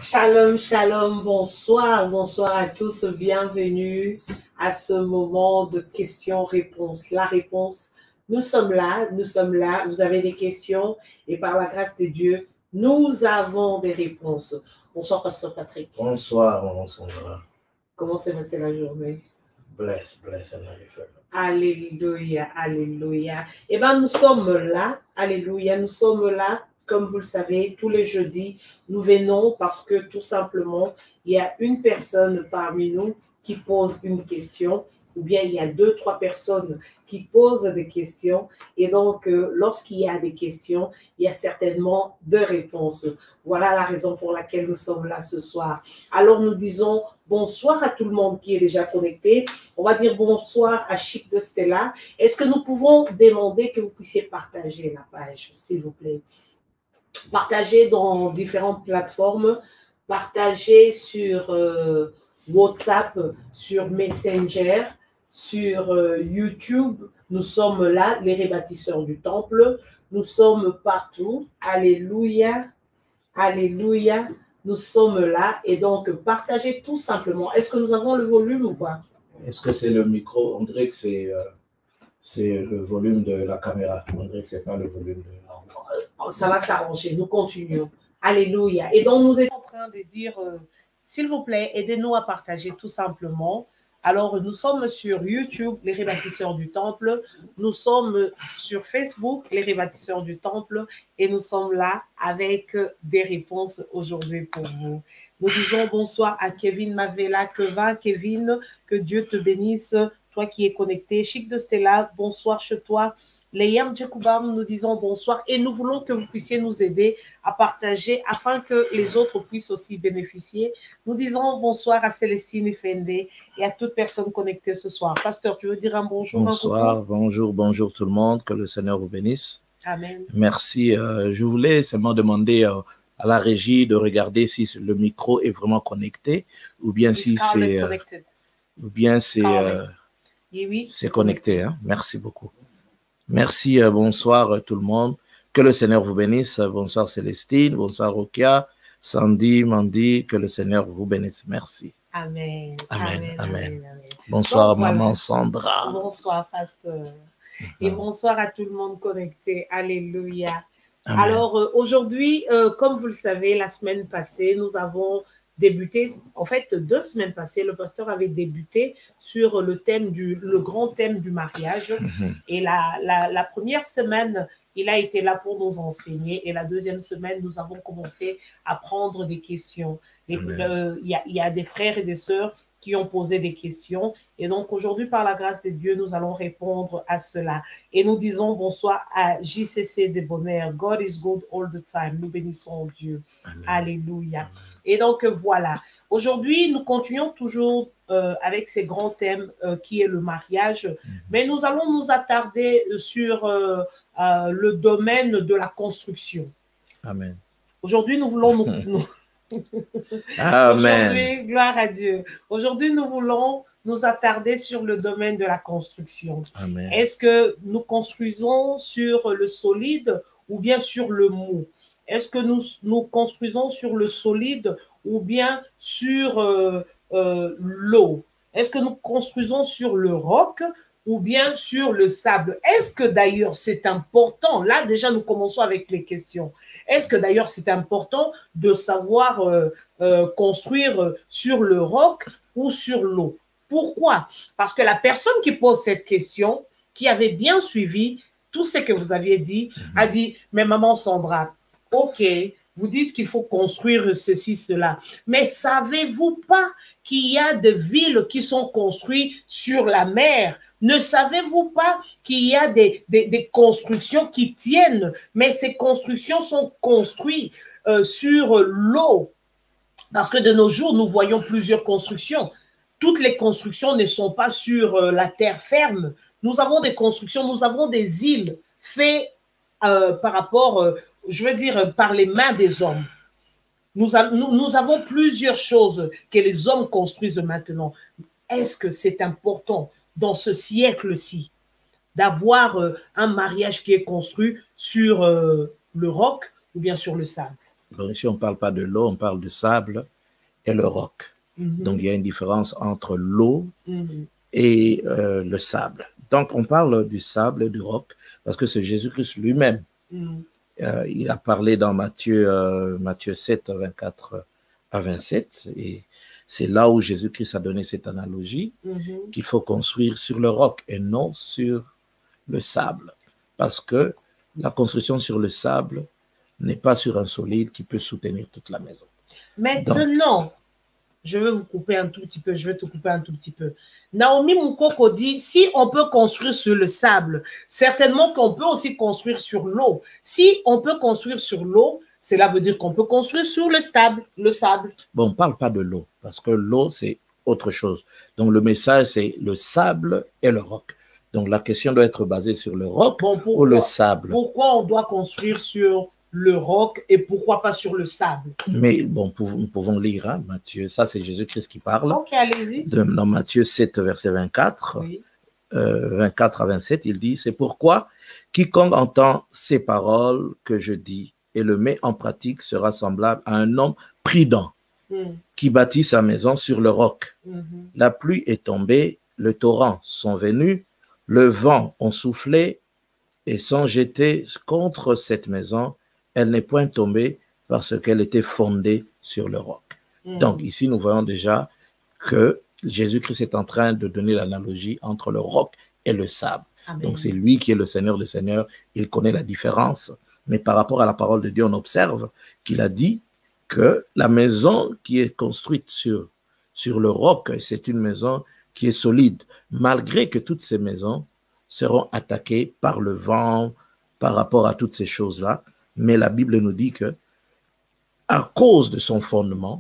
Shalom, shalom, bonsoir, bonsoir à tous, bienvenue à ce moment de questions-réponses. La réponse, nous sommes là, vous avez des questions et par la grâce de Dieu, nous avons des réponses. Bonsoir, Pasteur Patrick. Bonsoir, Maman Sandra. Comment s'est passée la journée? Bless, and Alléluia, alléluia. Eh bien, nous sommes là, alléluia, nous sommes là. Comme vous le savez, tous les jeudis, nous venons parce que tout simplement, il y a une personne parmi nous qui pose une question, ou bien il y a 2, 3 personnes qui posent des questions. Et donc, lorsqu'il y a des questions, il y a certainement des réponses. Voilà la raison pour laquelle nous sommes là ce soir. Alors, nous disons bonsoir à tout le monde qui est déjà connecté. On va dire bonsoir à Chic de Stella. Est-ce que nous pouvons demander que vous puissiez partager la page, s'il vous plaît? Partager dans différentes plateformes, partager sur WhatsApp, sur Messenger, sur YouTube. Nous sommes là, les rebâtisseurs du temple. Nous sommes partout. Alléluia, alléluia. Nous sommes là et donc partagez tout simplement. Est-ce que nous avons le volume ou pas? Est-ce que c'est le micro? On dirait que c'est le volume de la caméra. On dirait que ce n'est pas le volume de la voix. Ça va s'arranger, nous continuons. Alléluia. Et donc, nous étions en train de dire, s'il vous plaît, aidez-nous à partager tout simplement. Alors, nous sommes sur YouTube, les rebâtisseurs du temple. Nous sommes sur Facebook, les rebâtisseurs du temple. Et nous sommes là avec des réponses aujourd'hui pour vous. Nous disons bonsoir à Kevin Mavela. Kevin, que Dieu te bénisse. Toi qui es connecté. Chic de Stella, bonsoir chez toi. Léam Djekoubam, nous disons bonsoir et nous voulons que vous puissiez nous aider à partager afin que les autres puissent aussi bénéficier. Nous disons bonsoir à Célestine Fende et à toute personne connectée ce soir. Pasteur, tu veux dire un bonjour? Bonsoir, bonjour tout le monde, que le Seigneur vous bénisse. Amen. Merci. Je voulais seulement demander à la régie de regarder si le micro est vraiment connecté ou bien si c'est c'est connecté. Hein? Merci beaucoup. Merci, bonsoir tout le monde. Que le Seigneur vous bénisse. Bonsoir Célestine, bonsoir Rokia, Sandy, Mandy, que le Seigneur vous bénisse. Merci. Amen. Amen. Amen. Bonsoir donc, Maman Sandra. Bonsoir Pasteur. Et bonsoir à tout le monde connecté. Alléluia. Amen. Alors aujourd'hui, comme vous le savez, la semaine passée, nous avons débuté, en fait 2 semaines passées, le pasteur avait débuté sur le grand thème du mariage. Et la première semaine, il a été là pour nous enseigner. Et la deuxième semaine, nous avons commencé à prendre des questions. Il y a des frères et des sœurs qui ont posé des questions. Et donc, aujourd'hui, par la grâce de Dieu, nous allons répondre à cela. Et nous disons bonsoir à JCC de Bonheur. God is good all the time. Nous bénissons Dieu. Amen. Alléluia. Amen. Et donc, voilà. Aujourd'hui, nous continuons toujours avec ces grands thèmes qui est le mariage. Mais nous allons nous attarder sur le domaine de la construction. Amen. Aujourd'hui, nous voulons Amen. Aujourd'hui, gloire à Dieu. Aujourd'hui, nous voulons nous attarder sur le domaine de la construction. Amen. Est-ce que nous construisons sur le solide ou bien sur le mou? Est-ce que nous construisons sur le solide ou bien sur l'eau? Est-ce que nous construisons sur le roc ou bien sur le sable? Est-ce que d'ailleurs c'est important? Là, déjà, nous commençons avec les questions. Est-ce que d'ailleurs c'est important de savoir construire sur le roc ou sur l'eau? Pourquoi? Parce que la personne qui pose cette question, qui avait bien suivi tout ce que vous aviez dit, a dit, mais maman Sandra, ok, vous dites qu'il faut construire ceci, cela, mais savez-vous pas qu'il y a des villes qui sont construites sur la mer? Ne savez-vous pas qu'il y a des constructions qui tiennent, mais ces constructions sont construites sur l'eau? Parce que de nos jours, nous voyons plusieurs constructions. Toutes les constructions ne sont pas sur la terre ferme. Nous avons des constructions, nous avons des îles faites par rapport, je veux dire, par les mains des hommes. Nous avons plusieurs choses que les hommes construisent maintenant. Est-ce que c'est important dans ce siècle-ci d'avoir un mariage qui est construit sur le roc ou bien sur le sable? Donc ici, on ne parle pas de l'eau, on parle de sable et le roc. Donc il y a une différence entre l'eau et le sable. Donc on parle du sable et du roc parce que c'est Jésus-Christ lui-même. Il a parlé dans Matthieu 7, 24 à 27, et c'est là où Jésus-Christ a donné cette analogie qu'il faut construire sur le roc et non sur le sable, parce que la construction sur le sable n'est pas sur un solide qui peut soutenir toute la maison. Maintenant, je vais vous couper un tout petit peu, je vais te couper un tout petit peu. Naomi Mukoko dit, si on peut construire sur le sable, certainement qu'on peut aussi construire sur l'eau. Si on peut construire sur l'eau, cela veut dire qu'on peut construire sur le sable. Bon, on ne parle pas de l'eau, parce que l'eau, c'est autre chose. Donc, le message, c'est le sable et le roc. Donc, la question doit être basée sur le roc ou le sable. Pourquoi on doit construire sur le roc et pourquoi pas sur le sable? Mais bon, nous pouvons lire, hein, Matthieu, ça c'est Jésus-Christ qui parle. Ok, allez-y. Dans Matthieu 7, verset 24, oui. 24 à 27, il dit, c'est pourquoi quiconque entend ces paroles que je dis et le met en pratique sera semblable à un homme prudent qui bâtit sa maison sur le roc. La pluie est tombée, le torrent sont venus, le vent ont soufflé et sont jetés contre cette maison. Elle n'est point tombée parce qu'elle était fondée sur le roc. Donc ici, nous voyons déjà que Jésus-Christ est en train de donner l'analogie entre le roc et le sable. Amen. Donc c'est lui qui est le Seigneur des Seigneurs, il connaît la différence. Mais par rapport à la parole de Dieu, on observe qu'il a dit que la maison qui est construite sur le roc, c'est une maison qui est solide, malgré que toutes ces maisons seront attaquées par le vent, par rapport à toutes ces choses-là. Mais la Bible nous dit que, à cause de son fondement,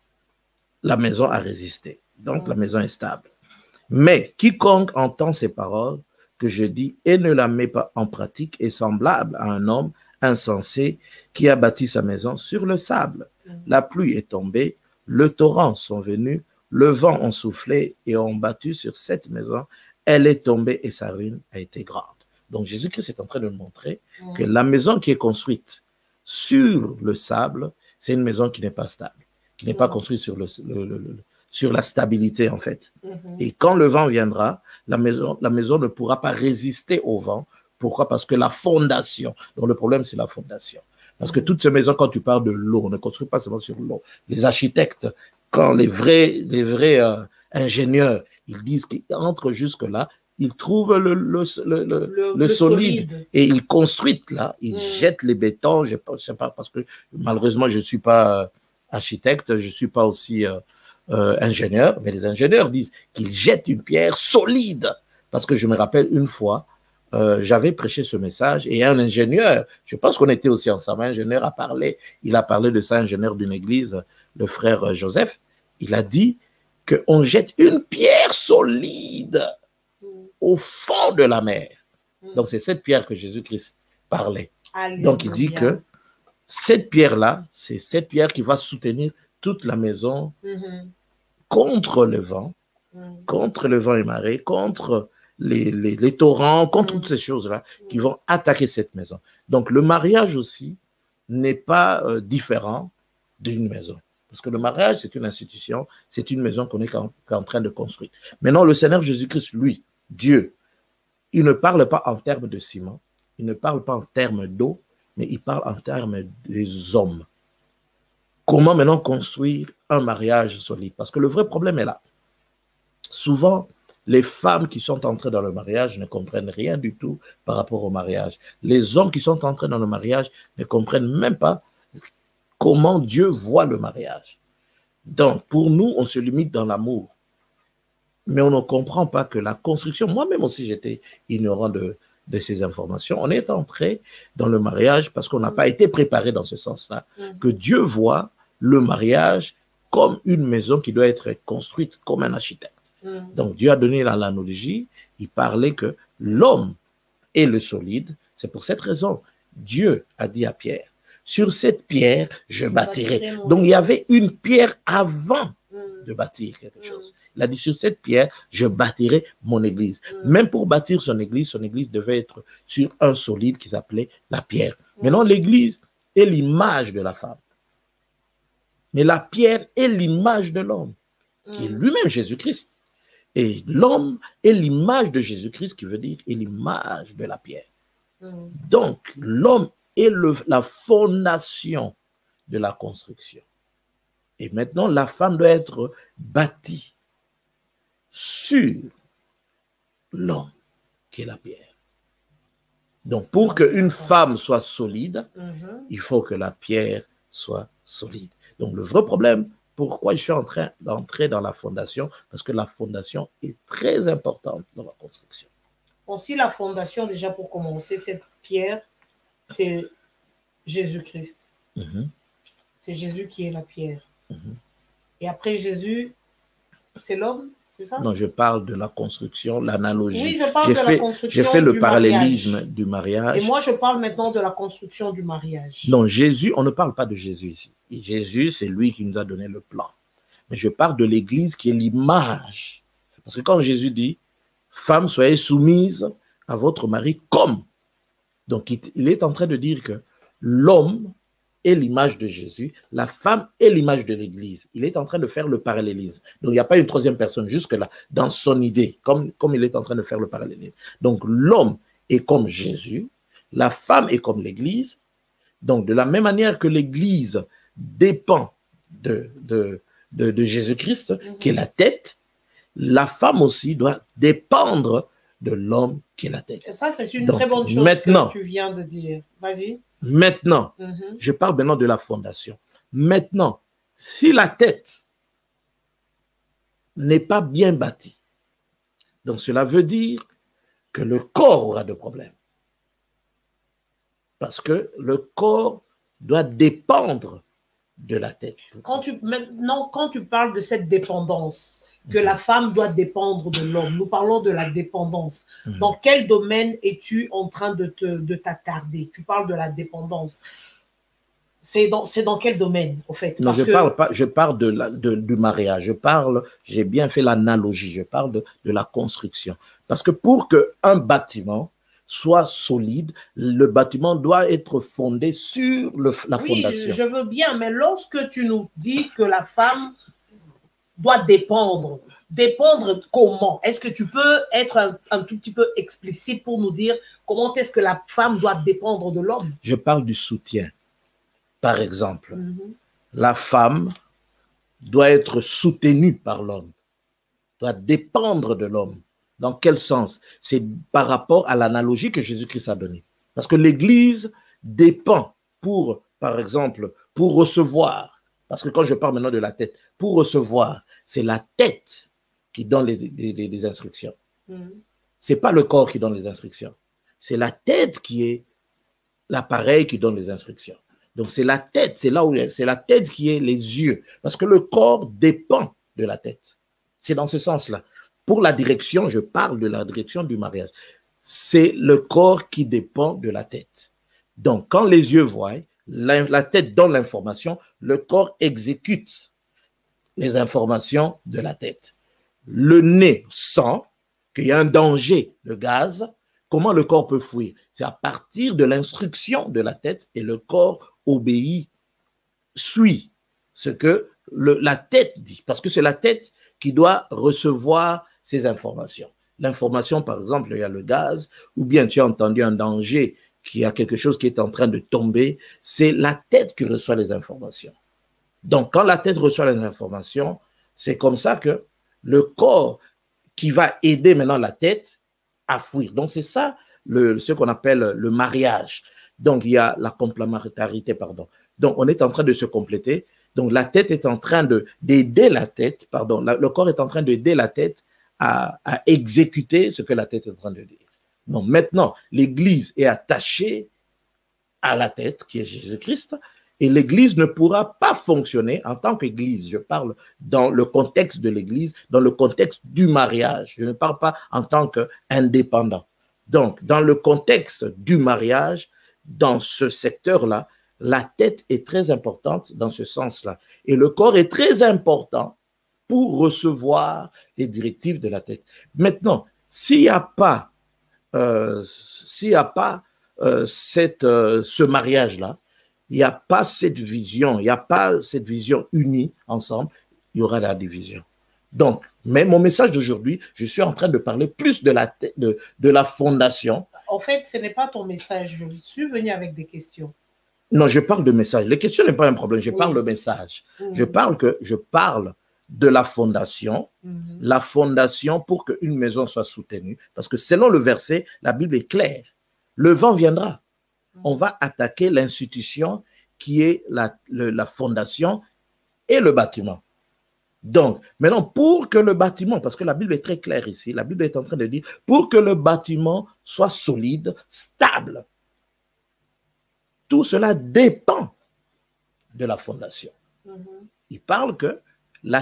la maison a résisté. Donc, la maison est stable. Mais quiconque entend ces paroles que je dis et ne la met pas en pratique est semblable à un homme insensé qui a bâti sa maison sur le sable. La pluie est tombée, le torrent sont venus, le vent ont soufflé et ont battu sur cette maison. Elle est tombée et sa ruine a été grande. Donc Jésus-Christ est en train de nous montrer que la maison qui est construite sur le sable, c'est une maison qui n'est pas stable, qui n'est pas construite sur sur la stabilité en fait. Et quand le vent viendra, la maison ne pourra pas résister au vent. Pourquoi? Parce que la fondation, donc le problème c'est la fondation. Parce que toutes ces maisons, quand tu parles de l'eau, on ne construit pas seulement sur l'eau. Les architectes, quand les vrais ingénieurs, ils disent qu'ils entrent jusque-là, ils trouvent le solide et ils construisent là, ils jettent les bétons. Je sais pas, parce que malheureusement, je ne suis pas architecte, je ne suis pas aussi ingénieur, mais les ingénieurs disent qu'ils jettent une pierre solide. Parce que je me rappelle une fois, j'avais prêché ce message et un ingénieur, je pense qu'on était aussi ensemble, un ingénieur il a parlé de ça, ingénieur d'une église, le frère Joseph, il a dit qu'on jette une pierre solide au fond de la mer. Donc c'est cette pierre que Jésus-Christ parlait. Alléluia. Donc il dit que cette pierre-là, c'est cette pierre qui va soutenir toute la maison contre le vent et marée, contre les torrents, contre toutes ces choses-là qui vont attaquer cette maison. Donc le mariage aussi n'est pas différent d'une maison. Parce que le mariage, c'est une institution, c'est une maison qu'on est en train de construire. Maintenant, le Seigneur Jésus-Christ, lui, Dieu, il ne parle pas en termes de ciment, il ne parle pas en termes d'eau, mais il parle en termes des hommes. Comment maintenant construire un mariage solide? Parce que le vrai problème est là. Souvent, les femmes qui sont entrées dans le mariage ne comprennent rien du tout par rapport au mariage. Les hommes qui sont entrés dans le mariage ne comprennent même pas comment Dieu voit le mariage. Donc, pour nous, on se limite dans l'amour. Mais on ne comprend pas que la construction, moi-même aussi j'étais ignorant de ces informations, on est entré dans le mariage parce qu'on n'a pas été préparé dans ce sens-là. Que Dieu voit le mariage comme une maison qui doit être construite comme un architecte. Donc Dieu a donné l'analogie, il parlait que l'homme est le solide. C'est pour cette raison, Dieu a dit à Pierre, sur cette pierre, je bâtirai. Donc il y avait une pierre avant de bâtir quelque chose. Il a dit, sur cette pierre, je bâtirai mon église. Même pour bâtir son église devait être sur un solide qui s'appelait la pierre. Maintenant, l'église est l'image de la femme. Mais la pierre est l'image de l'homme, qui est lui-même Jésus-Christ. Et l'homme est l'image de Jésus-Christ, qui veut dire est l'image de la pierre. Donc, l'homme est la fondation de la construction. Et maintenant, la femme doit être bâtie sur l'homme, qui est la pierre. Donc, pour qu'une femme soit solide, il faut que la pierre soit solide. Donc, le vrai problème, pourquoi je suis en train d'entrer dans la fondation? Parce que la fondation est très importante dans la construction. Bon, si la fondation, déjà pour commencer, cette pierre, c'est Jésus-Christ. C'est Jésus qui est la pierre. Et après Jésus, c'est l'homme, c'est ça? Non, je parle de la construction, l'analogie. Oui, je parle de la construction. J'ai fait le parallélisme du mariage. Et moi, je parle maintenant de la construction du mariage. Non, Jésus, on ne parle pas de Jésus ici. Et Jésus, c'est lui qui nous a donné le plan. Mais je parle de l'Église qui est l'image. Parce que quand Jésus dit, femmes, soyez soumises à votre mari comme. Donc, il est en train de dire que l'homme est l'image de Jésus, la femme est l'image de l'Église. Il est en train de faire le parallélisme. Donc, il n'y a pas une troisième personne jusque-là, dans son idée, comme il est en train de faire le parallélisme. Donc, l'homme est comme Jésus, la femme est comme l'Église. Donc, de la même manière que l'Église dépend de Jésus-Christ, qui est la tête, la femme aussi doit dépendre de l'homme qui est la tête. Et ça, c'est une très bonne chose que tu viens de dire. Vas-y. Maintenant, je parle maintenant de la fondation. Maintenant, si la tête n'est pas bien bâtie, donc cela veut dire que le corps aura de problèmes. Parce que le corps doit dépendre de la tête. Maintenant, quand tu parles de cette dépendance, que la femme doit dépendre de l'homme, nous parlons de la dépendance. Dans quel domaine es-tu en train de t'attarder? Tu parles de la dépendance. C'est dans quel domaine, en fait? Non, je parle du mariage. J'ai bien fait l'analogie, je parle de la construction. Parce que pour qu'un bâtiment soit solide, le bâtiment doit être fondé sur la fondation. Oui, je veux bien, mais lorsque tu nous dis que la femme doit dépendre comment? Est-ce que tu peux être un tout petit peu explicite pour nous dire comment est-ce que la femme doit dépendre de l'homme? Je parle du soutien. Par exemple, la femme doit être soutenue par l'homme, doit dépendre de l'homme. Dans quel sens? C'est par rapport à l'analogie que Jésus-Christ a donnée. Parce que l'Église dépend par exemple, pour recevoir. Parce que quand je parle maintenant de la tête, pour recevoir, c'est la tête qui donne les instructions. Ce n'est pas le corps qui donne les instructions. C'est la tête qui est l'appareil qui donne les instructions. Donc, c'est la tête, c'est la tête qui est les yeux. Parce que le corps dépend de la tête. C'est dans ce sens-là. Pour la direction, je parle de la direction du mariage. C'est le corps qui dépend de la tête. Donc, quand les yeux voient, la tête donne l'information, le corps exécute les informations de la tête. Le nez sent qu'il y a un danger, le gaz. Comment le corps peut fuir? C'est à partir de l'instruction de la tête et le corps obéit, suit ce que la tête dit. Parce que c'est la tête qui doit recevoir ces informations. L'information, par exemple, il y a le gaz, ou bien tu as entendu un danger, qu'il y a quelque chose qui est en train de tomber, c'est la tête qui reçoit les informations. Donc, quand la tête reçoit les informations, c'est comme ça que le corps qui va aider maintenant la tête à fuir. Donc, c'est ça ce qu'on appelle le mariage. Donc, il y a la complémentarité, pardon. Donc, on est en train de se compléter. Donc, la tête est en train d'aider la tête, pardon, le corps est en train d'aider la tête à exécuter ce que la tête est en train de dire. Donc, maintenant, l'Église est attachée à la tête, qui est Jésus-Christ, et l'Église ne pourra pas fonctionner en tant qu'Église. Je parle dans le contexte de l'Église, dans le contexte du mariage. Je ne parle pas en tant qu'indépendant. Donc, dans le contexte du mariage, dans ce secteur-là, la tête est très importante dans ce sens-là. Et le corps est très important pour recevoir les directives de la tête. Maintenant, s'il n'y a pas, ce mariage-là, il n'y a pas cette vision, il n'y a pas cette vision unie ensemble, il y aura la division. Donc, mais mon message d'aujourd'hui, je suis en train de parler plus de la fondation. En fait, ce n'est pas ton message. Je suis venu avec des questions. Non, je parle de message. Les questions n'est pas un problème. Je parle de message. Je parle de la fondation. La fondation pour qu'une maison soit soutenue. Parce que selon le verset, la Bible est claire. Le vent viendra. On va attaquer l'institution qui est la fondation et le bâtiment. Donc, maintenant, pour que le bâtiment, parce que la Bible est très claire ici, la Bible est en train de dire, pour que le bâtiment soit solide, stable, tout cela dépend de la fondation. Il parle que la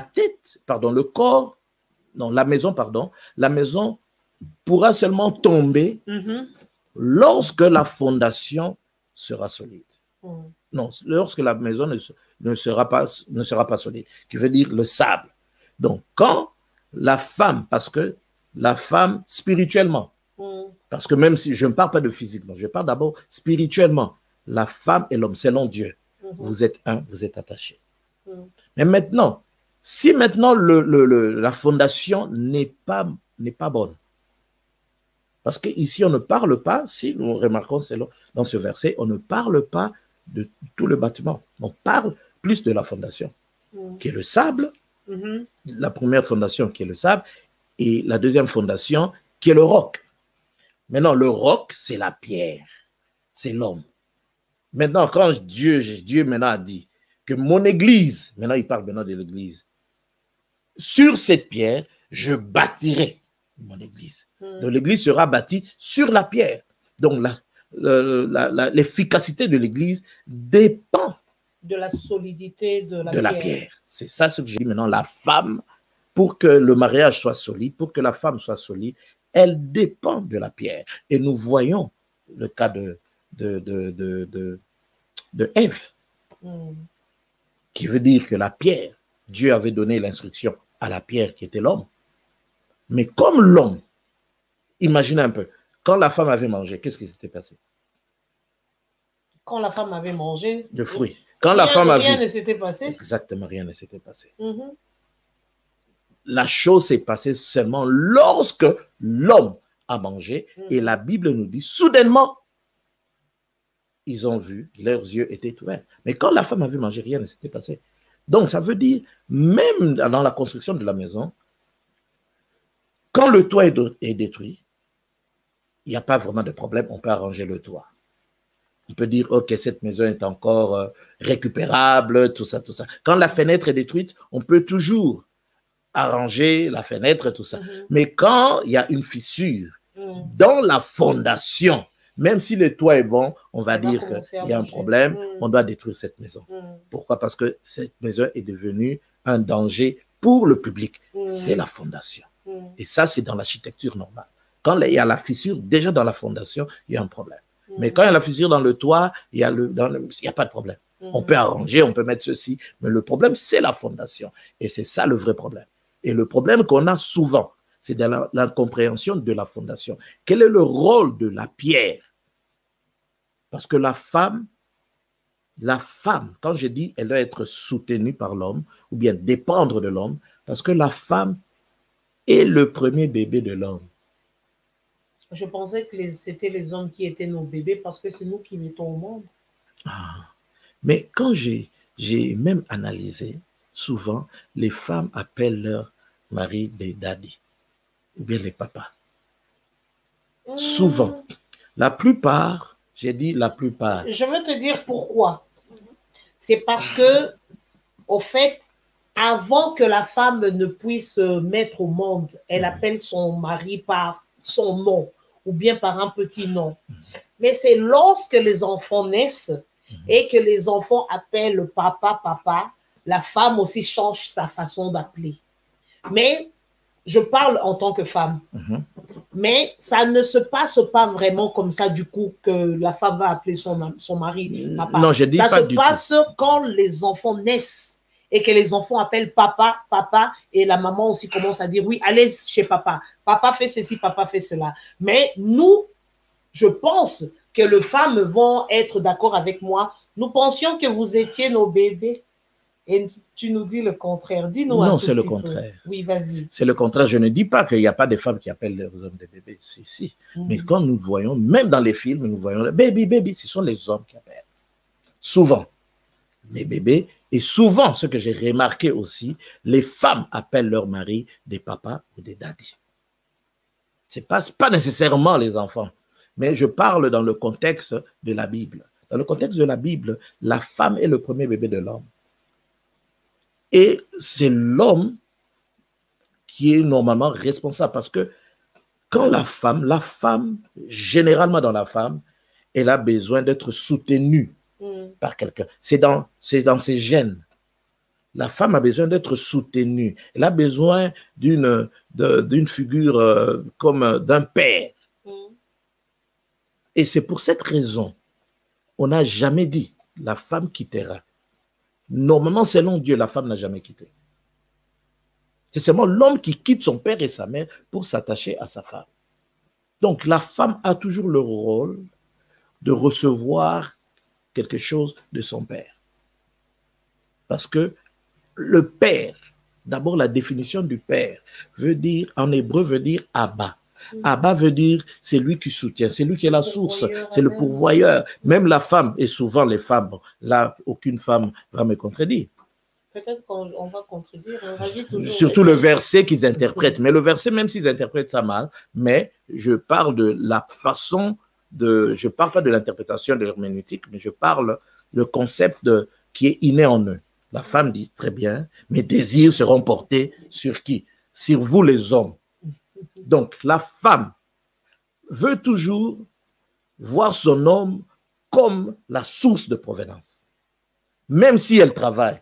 maison pourra seulement tomber lorsque la fondation sera solide. Non, lorsque la maison ne sera pas solide, qui veut dire le sable. Donc, quand la femme, parce que la femme spirituellement, parce que même si je ne parle pas de physiquement, je parle d'abord spirituellement, la femme et l'homme, selon Dieu, vous êtes un, vous êtes attachés. Mais maintenant, si maintenant la fondation n'est pas bonne, parce qu'ici on ne parle pas, si nous remarquons dans ce verset, on ne parle pas de tout le bâtiment, on parle plus de la fondation, qui est le sable, la première fondation qui est le sable, et la deuxième fondation qui est le roc. Maintenant, le roc, c'est la pierre, c'est l'homme. Maintenant, quand Dieu maintenant a dit que mon église, maintenant il parle maintenant de l'église, sur cette pierre, je bâtirai mon église. Donc l'église sera bâtie sur la pierre. Donc l'efficacité de l'église dépend de la solidité de la pierre. C'est ça ce que j'ai dit maintenant. La femme, pour que le mariage soit solide, pour que la femme soit solide, elle dépend de la pierre. Et nous voyons le cas de Ève, qui veut dire que la pierre, Dieu avait donné l'instruction à la pierre qui était l'homme. Mais comme l'homme, imaginez un peu, quand la femme avait mangé, qu'est-ce qui s'était passé? Quand la femme avait mangé le fruit. Quand la femme rien ne s'était passé. Exactement, rien ne s'était passé. La chose s'est passée seulement lorsque l'homme a mangé, et la Bible nous dit, soudainement, ils ont vu, leurs yeux étaient ouverts. Mais quand la femme avait mangé, rien ne s'était passé. Donc, ça veut dire, même dans la construction de la maison, quand le toit est détruit, il n'y a pas vraiment de problème, on peut arranger le toit. On peut dire, ok, cette maison est encore récupérable, tout ça, tout ça. Quand la fenêtre est détruite, on peut toujours arranger la fenêtre, tout ça. Mais quand il y a une fissure dans la fondation, même si le toit est bon, on va dire qu'il y a un problème, on doit détruire cette maison. Pourquoi? Parce que cette maison est devenue un danger pour le public. C'est la fondation. Et ça, c'est dans l'architecture normale. Quand il y a la fissure, déjà dans la fondation, il y a un problème. Mais quand il y a la fissure dans le toit, il n'y a pas de problème. On peut arranger, on peut mettre ceci, mais le problème, c'est la fondation. Et c'est ça le vrai problème. Et le problème qu'on a souvent, c'est dans l'incompréhension de la fondation. Quel est le rôle de la pierre? Parce que la femme, quand je dis, elle doit être soutenue par l'homme, ou bien dépendre de l'homme, parce que la femme est le premier bébé de l'homme. Je pensais que c'était les hommes qui étaient nos bébés parce que c'est nous qui mettons au monde. Mais quand j'ai même analysé, souvent, les femmes appellent leur mari des daddies, ou bien les papas. Souvent. La plupart, j'ai dit la plupart. Je veux te dire pourquoi. C'est parce que, au fait, avant que la femme ne puisse se mettre au monde, elle appelle son mari par son nom ou bien par un petit nom. Mais c'est lorsque les enfants naissent et que les enfants appellent papa, papa, la femme aussi change sa façon d'appeler. Mais je parle en tant que femme. Mais ça ne se passe pas vraiment comme ça du coup que la femme va appeler son mari papa. Non, je dis ça pas se du passe tout. quand les enfants naissent et que les enfants appellent papa, papa, et la maman aussi commence à dire oui, allez chez papa. Papa fait ceci, papa fait cela. Mais nous, je pense que les femmes vont être d'accord avec moi Nous pensions que vous étiez nos bébés. Et tu nous dis le contraire. Dis-nous un Non, tout c'est le petit peu. contraire. Oui, vas-y. C'est le contraire. Je ne dis pas qu'il n'y a pas de femmes qui appellent leurs hommes des bébés. Si. Mais quand nous voyons, même dans les films, nous voyons baby, baby, ce sont les hommes qui appellent. Souvent, les bébés. Et souvent, ce que j'ai remarqué aussi, les femmes appellent leur mari des papas ou des daddies. Ce n'est pas nécessairement les enfants. Mais je parle dans le contexte de la Bible. Dans le contexte de la Bible, la femme est le premier bébé de l'homme. Et c'est l'homme qui est normalement responsable parce que quand la femme, généralement dans la femme, elle a besoin d'être soutenue par quelqu'un. C'est dans ses gènes. La femme a besoin d'être soutenue. Elle a besoin d'une figure comme d'un père. Et c'est pour cette raison, on n'a jamais dit la femme quittera. Normalement, selon Dieu, la femme n'a jamais quitté. C'est seulement l'homme qui quitte son père et sa mère pour s'attacher à sa femme. Donc, la femme a toujours le rôle de recevoir quelque chose de son père. Parce que le père, d'abord la définition du père, veut dire, en hébreu, veut dire Abba. Abba veut dire c'est lui qui soutient, c'est lui qui est la source, c'est le pourvoyeur. Même la femme, et souvent les femmes, là, aucune femme va me contredire. Peut-être qu'on va contredire, on va dire toujours. Surtout le verset qu'ils interprètent. Mais le verset, même s'ils interprètent ça mal, mais je parle de la façon de... Je ne parle pas de l'interprétation de l'herméneutique, mais je parle le concept qui est inné en eux. La femme dit très bien, mes désirs seront portés sur qui? Sur vous les hommes. Donc, la femme veut toujours voir son homme comme la source de provenance. Même si elle travaille,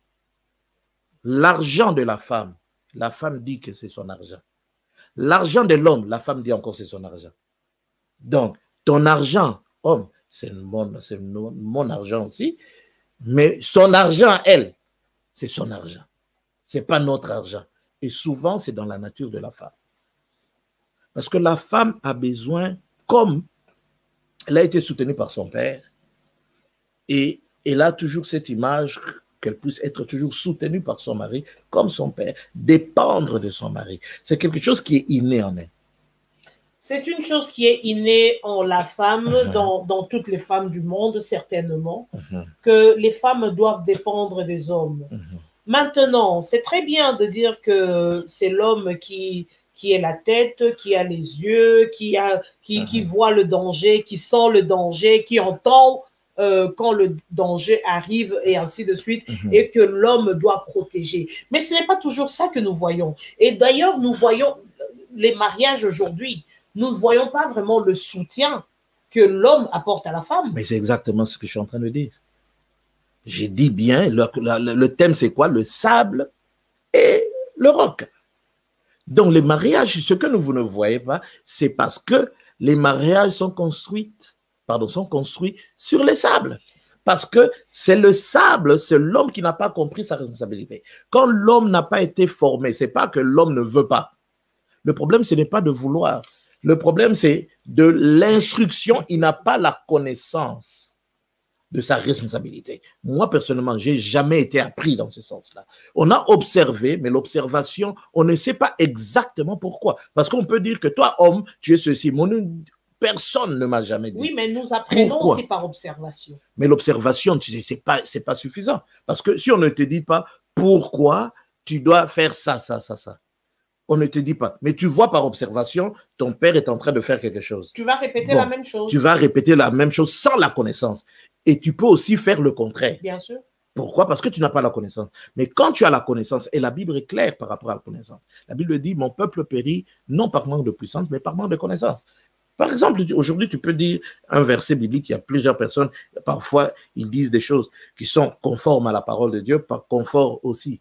l'argent de la femme dit que c'est son argent. L'argent de l'homme, la femme dit encore c'est son argent. Donc, ton argent, homme, c'est mon argent aussi, mais son argent, elle, c'est son argent. Ce n'est pas notre argent. Et souvent, c'est dans la nature de la femme. Parce que la femme a besoin, comme elle a été soutenue par son père, et elle a toujours cette image qu'elle puisse être toujours soutenue par son mari, comme son père, dépendre de son mari. C'est quelque chose qui est inné en elle. C'est une chose qui est innée en la femme, dans toutes les femmes du monde, certainement, que les femmes doivent dépendre des hommes. Maintenant, c'est très bien de dire que c'est l'homme qui est la tête, qui a les yeux, qui voit le danger, qui sent le danger, qui entend quand le danger arrive et ainsi de suite, et que l'homme doit protéger. Mais ce n'est pas toujours ça que nous voyons. Et d'ailleurs, nous voyons les mariages aujourd'hui, nous ne voyons pas vraiment le soutien que l'homme apporte à la femme. Mais c'est exactement ce que je suis en train de dire. J'ai dit bien, le thème c'est quoi? Le sable et le roc. Donc les mariages, ce que vous ne voyez pas, c'est parce que les mariages sont construits sur les sables. Parce que c'est le sable, c'est l'homme qui n'a pas compris sa responsabilité. Quand l'homme n'a pas été formé, ce n'est pas que l'homme ne veut pas. Le problème, ce n'est pas de vouloir. Le problème, c'est de l'instruction. Il n'a pas la connaissance de sa responsabilité. Moi, personnellement, je n'ai jamais été appris dans ce sens-là. On a observé, mais l'observation, on ne sait pas exactement pourquoi. Parce qu'on peut dire que toi, homme, tu es ceci. Personne ne m'a jamais dit. Oui, mais nous apprenons pourquoi? aussi par observation. Mais l'observation, tu sais, c'est pas suffisant. Parce que si on ne te dit pas pourquoi tu dois faire ça, ça, ça, ça, on ne te dit pas. Mais tu vois par observation, ton père est en train de faire quelque chose. Tu vas répéter la même chose. Tu vas répéter la même chose sans la connaissance. Et tu peux aussi faire le contraire. Bien sûr. Pourquoi? Parce que tu n'as pas la connaissance. Mais quand tu as la connaissance, et la Bible est claire par rapport à la connaissance, la Bible dit, mon peuple périt non par manque de puissance, mais par manque de connaissance. Par exemple, aujourd'hui, tu peux dire un verset biblique, il y a plusieurs personnes, parfois, ils disent des choses qui sont conformes à la parole de Dieu, conformes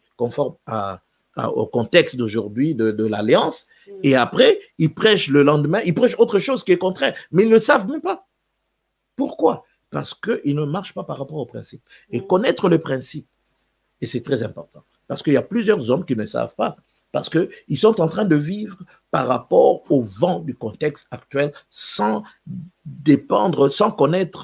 au contexte d'aujourd'hui de l'Alliance, et après, ils prêchent le lendemain, ils prêchent autre chose qui est contraire, mais ils ne savent même pas. Pourquoi? Parce qu'ils ne marchent pas par rapport au principe. Et connaître le principe, et c'est très important, parce qu'il y a plusieurs hommes qui ne savent pas, parce qu'ils sont en train de vivre par rapport au vent du contexte actuel sans dépendre, sans connaître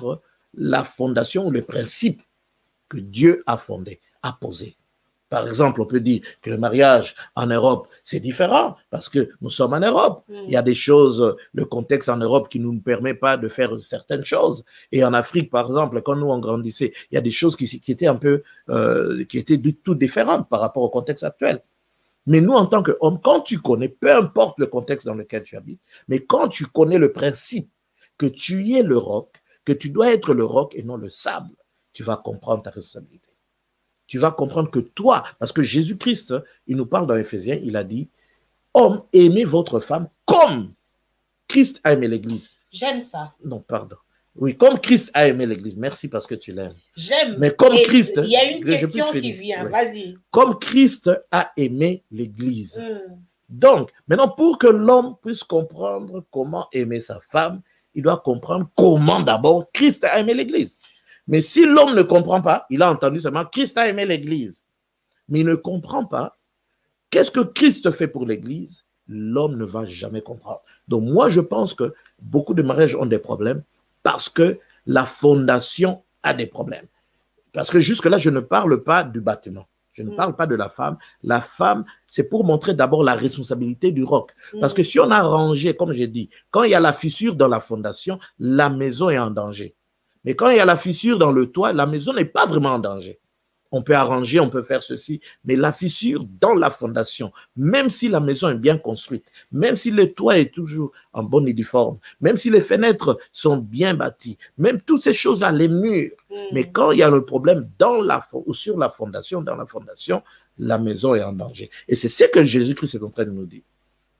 la fondation ou le principe que Dieu a fondé, a posé. Par exemple, on peut dire que le mariage en Europe, c'est différent parce que nous sommes en Europe. Il y a des choses, le contexte en Europe qui ne nous permet pas de faire certaines choses. Et en Afrique, par exemple, quand nous on grandissait, il y a des choses qui étaient un peu, qui étaient du tout différentes par rapport au contexte actuel. Mais nous, en tant qu'hommes, quand tu connais, peu importe le contexte dans lequel tu habites, mais quand tu connais le principe que tu es le roc, que tu dois être le roc et non le sable, tu vas comprendre ta responsabilité. Tu vas comprendre que toi, parce que Jésus-Christ, il nous parle dans Éphésiens, il a dit, hommes, aimez votre femme comme Christ a aimé l'Église. J'aime ça. Non, pardon. Oui, comme Christ a aimé l'Église. Merci parce que tu l'aimes. J'aime. Mais comme Christ... Il y a une question qui vient, oui. vas-y. Comme Christ a aimé l'Église. Donc, maintenant, pour que l'homme puisse comprendre comment aimer sa femme, il doit comprendre comment d'abord Christ a aimé l'Église. Mais si l'homme ne comprend pas, il a entendu seulement Christ a aimé l'Église, mais il ne comprend pas qu'est-ce que Christ fait pour l'Église, l'homme ne va jamais comprendre. Donc moi, je pense que beaucoup de mariages ont des problèmes parce que la fondation a des problèmes. Parce que jusque-là, je ne parle pas du bâtiment. Je ne parle pas de la femme. La femme, c'est pour montrer d'abord la responsabilité du roc. Parce que si on a rangé, comme j'ai dit, quand il y a la fissure dans la fondation, la maison est en danger. Mais quand il y a la fissure dans le toit, la maison n'est pas vraiment en danger. On peut arranger, on peut faire ceci, mais la fissure dans la fondation, même si la maison est bien construite, même si le toit est toujours en bonne uniforme, même si les fenêtres sont bien bâties, même toutes ces choses-là, les murs, mais quand il y a le problème dans ou sur la fondation, dans la fondation, la maison est en danger. Et c'est ce que Jésus-Christ est en train de nous dire.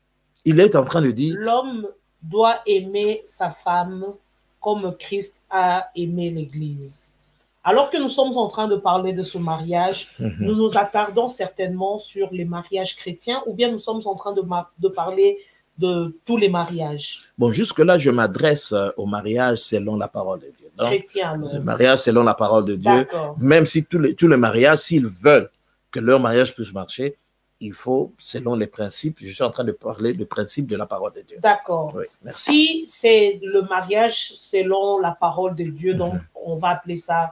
Il est en train de dire... L'homme doit aimer sa femme comme Christ a aimé l'Église. Alors que nous sommes en train de parler de ce mariage, nous nous attardons certainement sur les mariages chrétiens ou bien nous sommes en train de parler de tous les mariages. Bon, jusque-là, je m'adresse au mariage selon la parole de Dieu. Donc, chrétien, le mariage selon la parole de Dieu, même si tous les mariages, s'ils veulent que leur mariage puisse marcher, il faut, selon les principes, je suis en train de parler du principe de la parole de Dieu. D'accord. Oui, si c'est le mariage selon la parole de Dieu, donc on va appeler ça,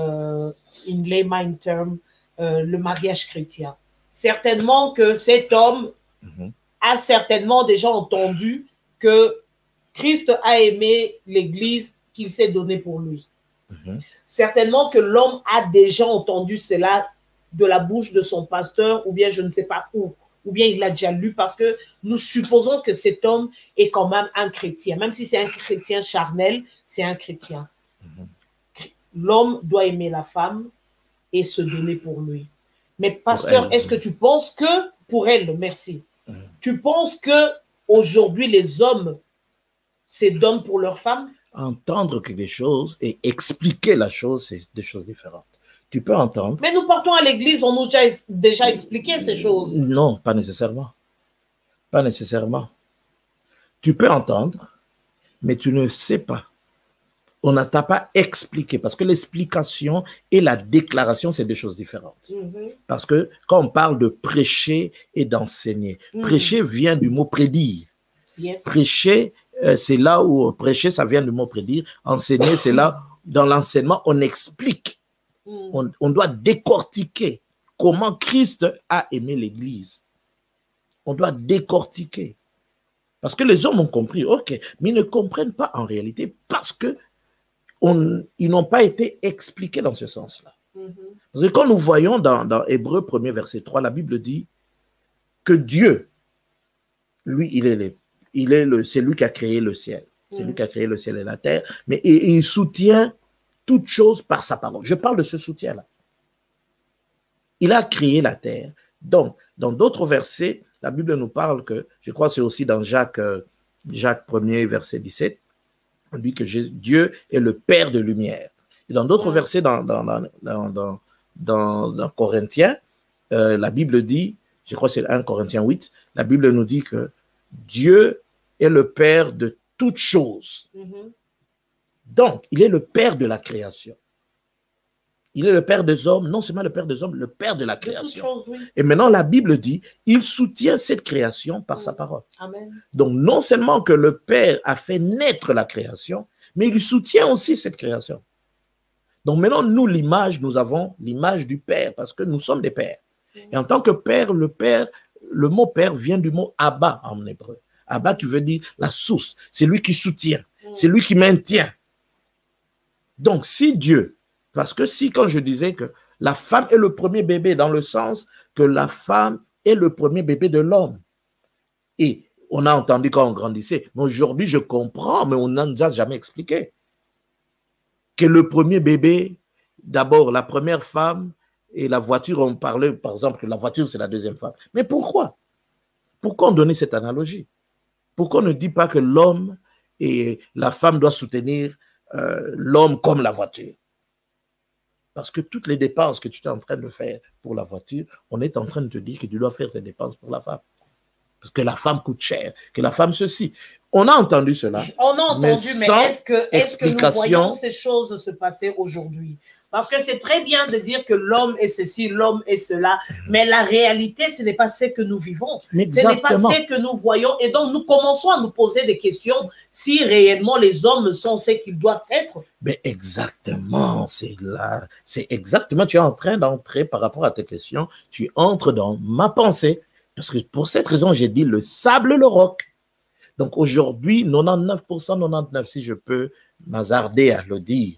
in layman term, le mariage chrétien. Certainement que cet homme a certainement déjà entendu que Christ a aimé l'Église qu'il s'est donné pour lui. Certainement que l'homme a déjà entendu cela de la bouche de son pasteur, ou bien je ne sais pas où, ou bien il l'a déjà lu, parce que nous supposons que cet homme est quand même un chrétien. Même si c'est un chrétien charnel, c'est un chrétien. L'homme doit aimer la femme et se donner pour lui. Mais pasteur, est-ce que tu penses que, pour elle, merci, tu penses que aujourd'hui les hommes se donnent pour leur femme? Entendre quelque chose et expliquer la chose, c'est des choses différentes. Tu peux entendre. Mais nous partons à l'église, on nous a déjà expliqué ces choses. Non, pas nécessairement. Pas nécessairement. Tu peux entendre, mais tu ne sais pas. On ne t'a pas expliqué, parce que l'explication et la déclaration, c'est deux choses différentes. Parce que quand on parle de prêcher et d'enseigner, prêcher vient du mot prédire. Prêcher, c'est là où prêcher, ça vient du mot prédire. Enseigner, c'est là, dans l'enseignement, on explique. On doit décortiquer comment Christ a aimé l'Église. On doit décortiquer. Parce que les hommes ont compris, ok, mais ils ne comprennent pas en réalité parce que ils n'ont pas été expliqués dans ce sens-là. Parce que quand nous voyons dans Hébreux 1er verset 3, la Bible dit que Dieu, lui, c'est lui qui a créé le ciel. C'est lui qui a créé le ciel et la terre, mais il soutient toute chose par sa parole. Je parle de ce soutien-là. Il a créé la terre. Donc, dans d'autres versets, la Bible nous parle que, je crois que c'est aussi dans Jacques 1er, verset 17, on dit que Dieu est le Père de lumière. Et dans d'autres versets, dans Corinthiens, la Bible dit, je crois que c'est 1 Corinthiens 8, la Bible nous dit que Dieu est le Père de toutes choses. Donc, il est le Père de la création. Il est le Père des hommes, non seulement le Père des hommes, le Père de la création. Et maintenant, la Bible dit, il soutient cette création par sa parole. Amen. Donc, non seulement que le Père a fait naître la création, mais il soutient aussi cette création. Donc maintenant, nous, l'image, nous avons l'image du Père, parce que nous sommes des pères. Et en tant que père, le mot père vient du mot Abba en hébreu. Abba qui veut dire la source, c'est lui qui soutient, c'est lui qui maintient. Donc si Dieu, parce que si quand je disais que la femme est le premier bébé dans le sens que la femme est le premier bébé de l'homme. Et on a entendu quand on grandissait, mais aujourd'hui je comprends, mais on n'a jamais expliqué que le premier bébé, d'abord la première femme et la voiture, on parlait par exemple que la voiture c'est la deuxième femme. Mais pourquoi? Pourquoi on donnait cette analogie? Pourquoi on ne dit pas que l'homme et la femme doivent soutenir l'homme comme la voiture? Parce que toutes les dépenses que tu es en train de faire pour la voiture, on est en train de te dire que tu dois faire ces dépenses pour la femme. Parce que la femme coûte cher, que la femme ceci. On a entendu cela. On a entendu, mais est-ce que nous voyons ces choses se passer aujourd'hui? Parce que c'est très bien de dire que l'homme est ceci, l'homme est cela, mais la réalité, ce n'est pas ce que nous vivons. Exactement. Ce n'est pas ce que nous voyons. Et donc, nous commençons à nous poser des questions si réellement les hommes sont ce qu'ils doivent être. Mais exactement, c'est là. C'est exactement, tu es en train d'entrer par rapport à tes questions, tu entres dans ma pensée. Parce que pour cette raison, j'ai dit le sable, le roc. Donc aujourd'hui, 99%, 99%, si je peux m'hasarder à le dire,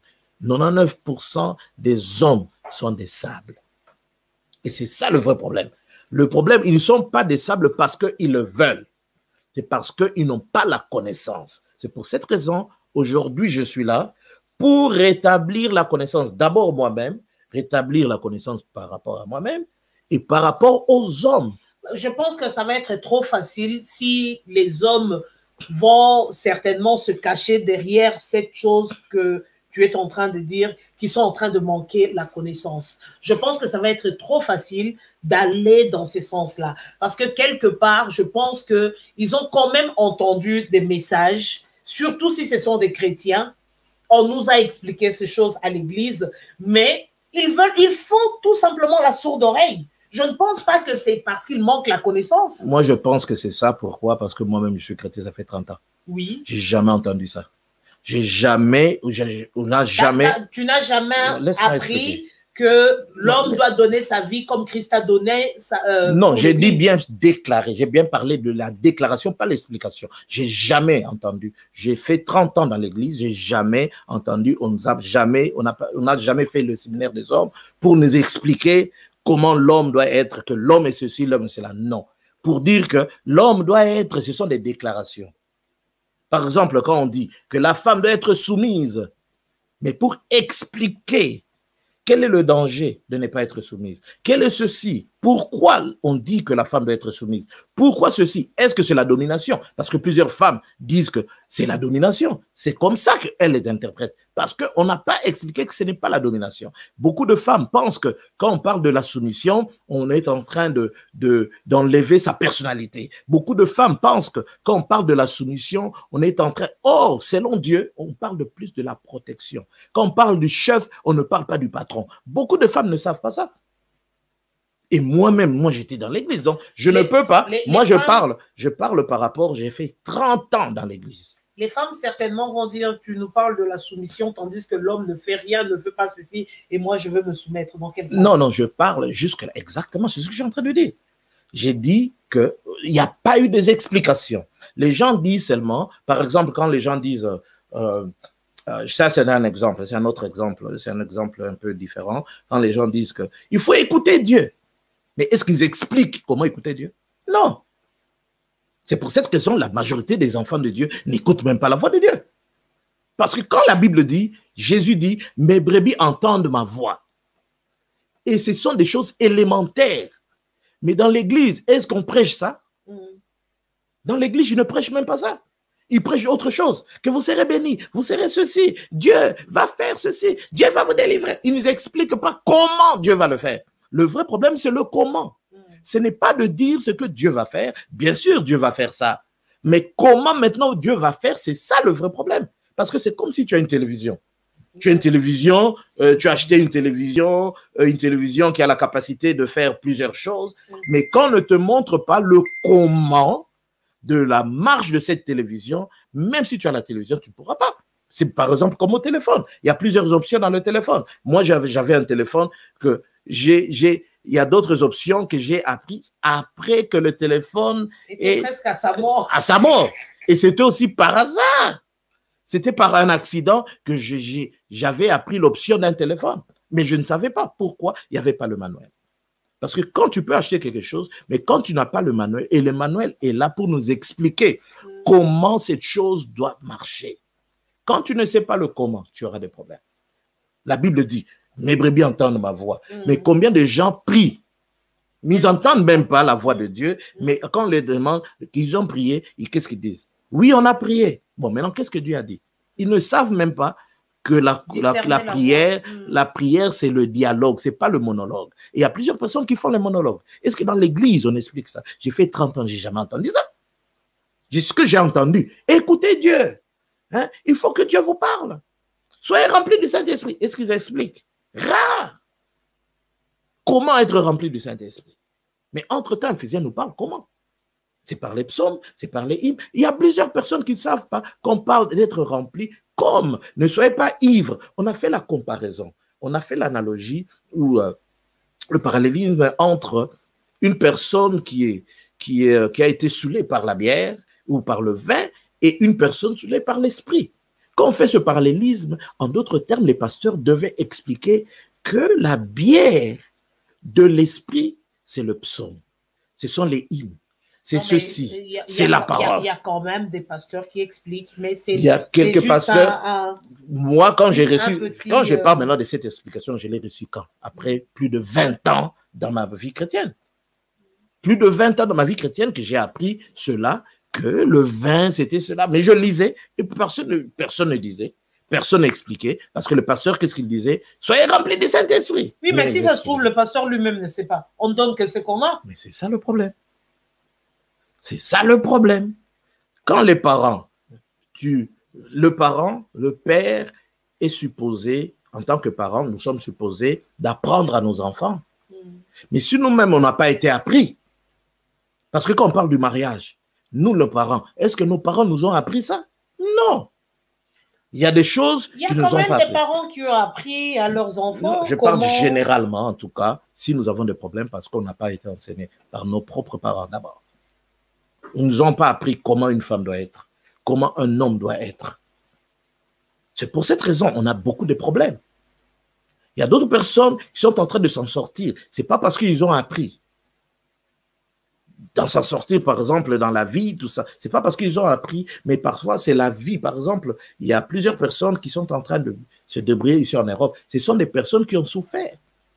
99% des hommes sont des sables. Et c'est ça le vrai problème. Le problème, ils ne sont pas des sables parce qu'ils le veulent. C'est parce qu'ils n'ont pas la connaissance. C'est pour cette raison, aujourd'hui, je suis là pour rétablir la connaissance. D'abord moi-même, rétablir la connaissance par rapport à moi-même et par rapport aux hommes. Je pense que ça va être trop facile si les hommes vont certainement se cacher derrière cette chose que tu es en train de dire, qui sont en train de manquer la connaissance. Je pense que ça va être trop facile d'aller dans ce sens-là. Parce que quelque part, je pense qu'ils ont quand même entendu des messages, surtout si ce sont des chrétiens. On nous a expliqué ces choses à l'église, mais il faut tout simplement la sourde oreille. Je ne pense pas que c'est parce qu'il manque la connaissance. Moi, je pense que c'est ça. Pourquoi? Parce que moi-même, je suis chrétien, ça fait 30 ans. Oui. J'ai jamais entendu ça. J'ai jamais, on n'a jamais... Tu n'as jamais appris que l'homme doit donner sa vie comme Christ a donné sa... non, j'ai dit bien déclarer. J'ai bien parlé de la déclaration, pas l'explication. J'ai jamais entendu. J'ai fait 30 ans dans l'église. J'ai jamais entendu. On n'a jamais fait le séminaire des hommes pour nous expliquer comment l'homme doit être, que l'homme est ceci, l'homme est cela. Non. Pour dire que l'homme doit être, ce sont des déclarations. Par exemple, quand on dit que la femme doit être soumise, mais pour expliquer quel est le danger de ne pas être soumise, quel est ceci, pourquoi on dit que la femme doit être soumise, pourquoi ceci, est-ce que c'est la domination? Parce que plusieurs femmes disent que c'est la domination, c'est comme ça qu'elles les interprètent, parce qu'on n'a pas expliqué que ce n'est pas la domination. Beaucoup de femmes pensent que quand on parle de la soumission, on est en train d'enlever sa personnalité. Beaucoup de femmes pensent que quand on parle de la soumission, on est en train, oh, selon Dieu, on parle de plus de la protection. Quand on parle du chef, on ne parle pas du patron. Beaucoup de femmes ne savent pas ça. Et moi-même, moi j'étais dans l'église, donc je ne peux pas. Moi je parle par rapport, j'ai fait 30 ans dans l'église. Les femmes certainement vont dire, tu nous parles de la soumission, tandis que l'homme ne fait rien, ne fait pas ceci, et moi je veux me soumettre. Dans quel sens? Non, non, je parle jusque-là, exactement, c'est ce que je suis en train de dire. J'ai dit qu'il n'y a pas eu des explications. Les gens disent seulement, par exemple, quand les gens disent, ça c'est un exemple, c'est un autre exemple, c'est un exemple un peu différent, quand les gens disent qu'il faut écouter Dieu. Mais est-ce qu'ils expliquent comment écouter Dieu? Non. C'est pour cette raison la majorité des enfants de Dieu n'écoutent même pas la voix de Dieu. Parce que quand la Bible dit, Jésus dit, mes brebis entendent ma voix. Et ce sont des choses élémentaires. Mais dans l'église, est-ce qu'on prêche ça? Dans l'église, je ne prêche même pas ça. Ils prêchent autre chose, que vous serez bénis, vous serez ceci, Dieu va faire ceci, Dieu va vous délivrer. Ils ne nous expliquent pas comment Dieu va le faire. Le vrai problème, c'est le comment. Ce n'est pas de dire ce que Dieu va faire. Bien sûr, Dieu va faire ça. Mais comment maintenant Dieu va faire, c'est ça le vrai problème. Parce que c'est comme si tu as une télévision. Tu as une télévision, tu as acheté une télévision qui a la capacité de faire plusieurs choses. Mais quand on ne te montre pas le comment de la marche de cette télévision, même si tu as la télévision, tu ne pourras pas. C'est par exemple comme au téléphone. Il y a plusieurs options dans le téléphone. Moi, j'avais un téléphone que il y a d'autres options que j'ai apprises après que le téléphone était presque à sa mort. À sa mort. Et c'était aussi par hasard. C'était par un accident que j'avais appris l'option d'un téléphone. Mais je ne savais pas pourquoi il n'y avait pas le manuel. Parce que quand tu peux acheter quelque chose, mais quand tu n'as pas le manuel, et le manuel est là pour nous expliquer comment cette chose doit marcher. Quand tu ne sais pas le comment, tu auras des problèmes. La Bible dit, mes brebis entendent ma voix. Mais combien de gens prient? Ils n'entendent même pas la voix de Dieu, mais quand on les demande qu'ils ont prié, qu'est-ce qu'ils disent? Oui, on a prié. Bon, maintenant, qu'est-ce que Dieu a dit? Ils ne savent même pas que la prière, c'est le dialogue, ce n'est pas le monologue. Et il y a plusieurs personnes qui font les monologues. Est-ce que dans l'église, on explique ça? J'ai fait 30 ans, je n'ai jamais entendu ça. Ce que j'ai entendu, écoutez Dieu. Hein? Il faut que Dieu vous parle. Soyez remplis du Saint-Esprit. Est-ce qu'ils expliquent? Rare. Comment être rempli du Saint-Esprit? Mais entre-temps, Éphésiens nous parle comment? C'est par les psaumes, c'est par les hymnes. Il y a plusieurs personnes qui ne savent pas qu'on parle d'être rempli comme. Ne soyez pas ivres. On a fait la comparaison. On a fait l'analogie ou le parallélisme entre une personne qui a été saoulée par la bière ou par le vin et une personne saoulée par l'esprit. Quand on fait ce parallélisme, en d'autres termes, les pasteurs devaient expliquer que la bière de l'esprit, c'est le psaume. Ce sont les hymnes. C'est ceci. C'est la parole. Il y a quand même des pasteurs qui expliquent, mais c'est. Il y a quelques pasteurs. Moi, quand j'ai reçu, quand je parle maintenant de cette explication, je l'ai reçue quand? Après plus de 20 ans dans ma vie chrétienne. Plus de 20 ans dans ma vie chrétienne que j'ai appris cela, que le vin, c'était cela. Mais je lisais et personne ne disait. Personne n'expliquait, parce que le pasteur, qu'est-ce qu'il disait? Soyez remplis du Saint-Esprit. Oui, mais si ça se trouve, le pasteur lui-même ne sait pas. On donne que c'est comment? Mais c'est ça le problème. C'est ça le problème. Quand les parents, le père est supposé, en tant que parent, nous sommes supposés d'apprendre à nos enfants. Mais si nous-mêmes, on n'a pas été appris, parce que quand on parle du mariage, nous, les parents, est-ce que nos parents nous ont appris ça? Non. Il y a des choses qui nous ont pas appris. Il y a quand même des parents qui ont appris à leurs enfants. Non, je parle généralement, en tout cas, si nous avons des problèmes parce qu'on n'a pas été enseigné par nos propres parents d'abord. Ils ne nous ont pas appris comment une femme doit être, comment un homme doit être. C'est pour cette raison qu'on a beaucoup de problèmes. Il y a d'autres personnes qui sont en train de s'en sortir. Ce n'est pas parce qu'ils ont appris d'en s'en sortir, par exemple, dans la vie, tout ça. Ce n'est pas parce qu'ils ont appris, mais parfois, c'est la vie. Par exemple, il y a plusieurs personnes qui sont en train de se débrouiller ici en Europe. Ce sont des personnes qui ont souffert.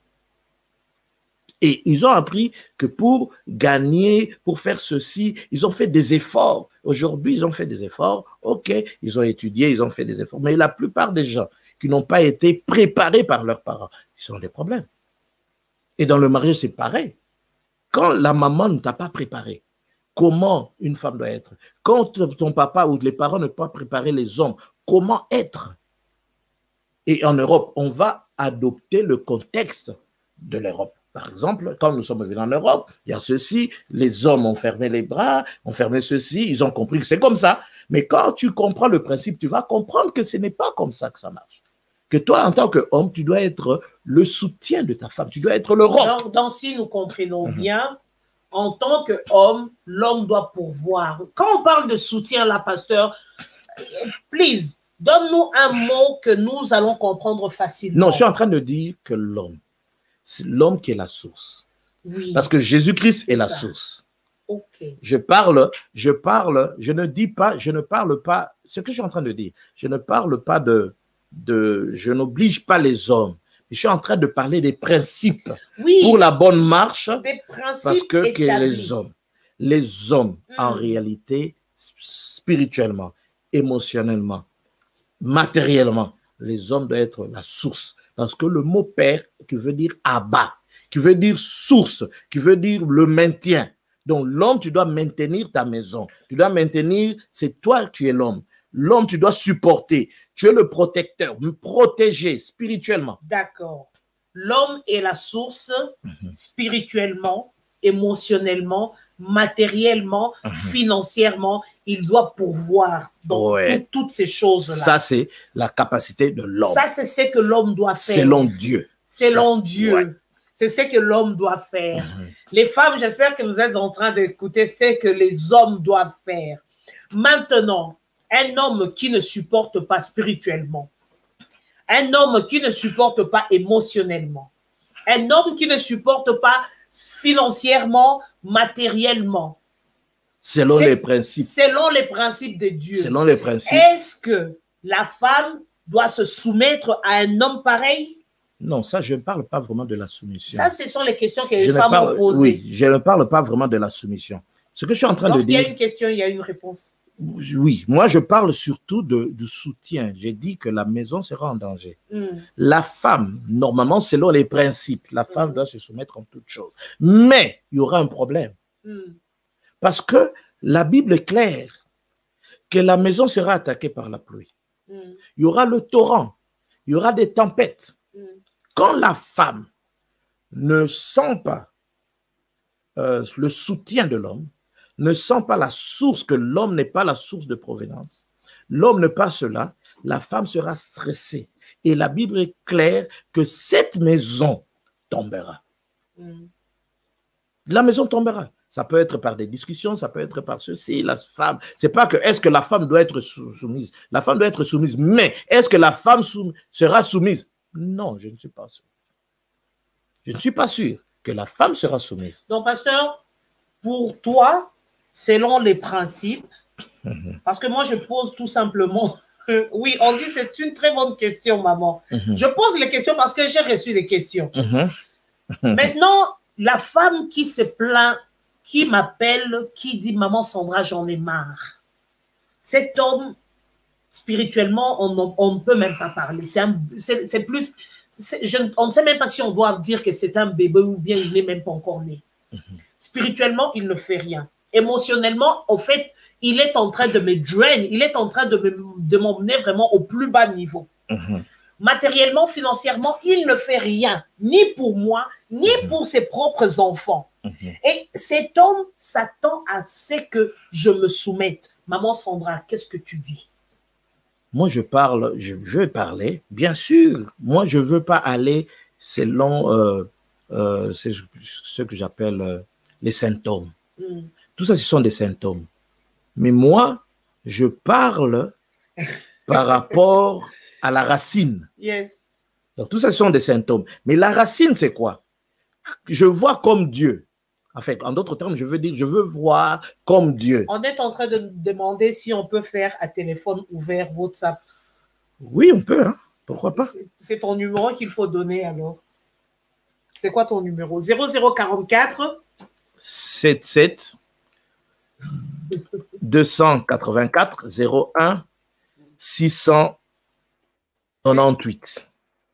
Et ils ont appris que pour gagner, pour faire ceci, ils ont fait des efforts. Aujourd'hui, ils ont fait des efforts. OK, ils ont étudié, ils ont fait des efforts. Mais la plupart des gens qui n'ont pas été préparés par leurs parents, ils ont des problèmes. Et dans le mariage, c'est pareil. Quand la maman ne t'a pas préparé, comment une femme doit être? Quand ton papa ou les parents ne peuvent pas préparer les hommes, comment être? Et en Europe, on va adopter le contexte de l'Europe. Par exemple, quand nous sommes venus en Europe, il y a ceci, les hommes ont fermé les bras, ont fermé ceci, ils ont compris que c'est comme ça. Mais quand tu comprends le principe, tu vas comprendre que ce n'est pas comme ça que ça marche. Que toi, en tant qu'homme, tu dois être le soutien de ta femme, tu dois être le roc. Donc, si nous comprenons bien, en tant qu'homme, l'homme doit pourvoir. Quand on parle de soutien, là, pasteur, please, donne-nous un mot que nous allons comprendre facilement. Non, je suis en train de dire que l'homme, c'est l'homme qui est la source. Oui. Parce que Jésus-Christ est la source. Okay. Je ne parle pas, ce que je suis en train de dire, je ne parle pas je n'oblige pas les hommes. Je suis en train de parler des principes pour la bonne marche. Des principes parce que les hommes, en réalité, spirituellement, émotionnellement, matériellement, les hommes doivent être la source. Parce que le mot père, qui veut dire Abba, qui veut dire source, qui veut dire le maintien. Donc l'homme, tu dois maintenir ta maison. Tu dois maintenir, c'est toi, tu es l'homme. L'homme, tu dois supporter. Tu es le protecteur, protéger spirituellement. D'accord. L'homme est la source spirituellement, émotionnellement, matériellement, financièrement il doit pourvoir dans toutes ces choses-là. Ça, c'est la capacité de l'homme. Ça, c'est ce que l'homme doit faire. Selon Dieu. Selon Dieu. Ouais. C'est ce que l'homme doit faire. Les femmes, j'espère que vous êtes en train d'écouter ce que les hommes doivent faire. Maintenant, un homme qui ne supporte pas spirituellement, un homme qui ne supporte pas émotionnellement, un homme qui ne supporte pas financièrement, matériellement. Selon les principes. Selon les principes de Dieu. Selon les principes. Est-ce que la femme doit se soumettre à un homme pareil? Non, ça, je ne parle pas vraiment de la soumission. Ça, ce sont les questions que les femmes ont posées. Oui, je ne parle pas vraiment de la soumission. Ce que je suis en train de dire... Lorsqu'il y a une question, il y a une réponse. Oui, moi, je parle surtout du soutien. J'ai dit que la maison sera en danger. La femme, normalement, selon les principes, la femme doit se soumettre en toutes choses. Mais, il y aura un problème. Parce que la Bible est claire que la maison sera attaquée par la pluie. Il y aura le torrent. Il y aura des tempêtes. Quand la femme ne sent pas le soutien de l'homme, ne sent pas la source, que l'homme n'est pas la source de provenance, l'homme ne passe là, la femme sera stressée. Et la Bible est claire que cette maison tombera. La maison tombera. Ça peut être par des discussions, ça peut être par ceci, la femme. C'est pas que est-ce que la femme doit être soumise. La femme doit être soumise, mais est-ce que la femme sera soumise? Non, je ne suis pas sûr. Je ne suis pas sûr que la femme sera soumise. Donc, pasteur, pour toi, selon les principes, parce que moi, je pose tout simplement... oui, on dit c'est une très bonne question, maman. Je pose les questions parce que j'ai reçu des questions. Maintenant, la femme qui se plaint, qui m'appelle, qui dit « Maman Sandra, j'en ai marre ». Cet homme, spirituellement, on ne peut même pas parler. C'est plus... on ne sait même pas si on doit dire que c'est un bébé ou bien il n'est même pas encore né. Spirituellement, il ne fait rien. Émotionnellement, au fait, il est en train de me drainer, il est en train de m'emmener vraiment au plus bas niveau. Matériellement, financièrement, il ne fait rien, ni pour moi, ni pour ses propres enfants. Et cet homme s'attend à ce que je me soumette. Maman Sandra, qu'est-ce que tu dis? Moi, je veux parler, bien sûr. Moi, je ne veux pas aller selon ce que j'appelle les symptômes. Tout ça, ce sont des symptômes. Mais moi, je parle par rapport à la racine. Yes. Donc, tout ça, ce sont des symptômes. Mais la racine, c'est quoi? Je vois comme Dieu. En fait, en d'autres termes, je veux dire, je veux voir comme Dieu. On est en train de demander si on peut faire un téléphone ouvert WhatsApp. Oui, on peut. Hein? Pourquoi pas? C'est ton numéro qu'il faut donner alors. C'est quoi ton numéro? 0044 77 284 01 698.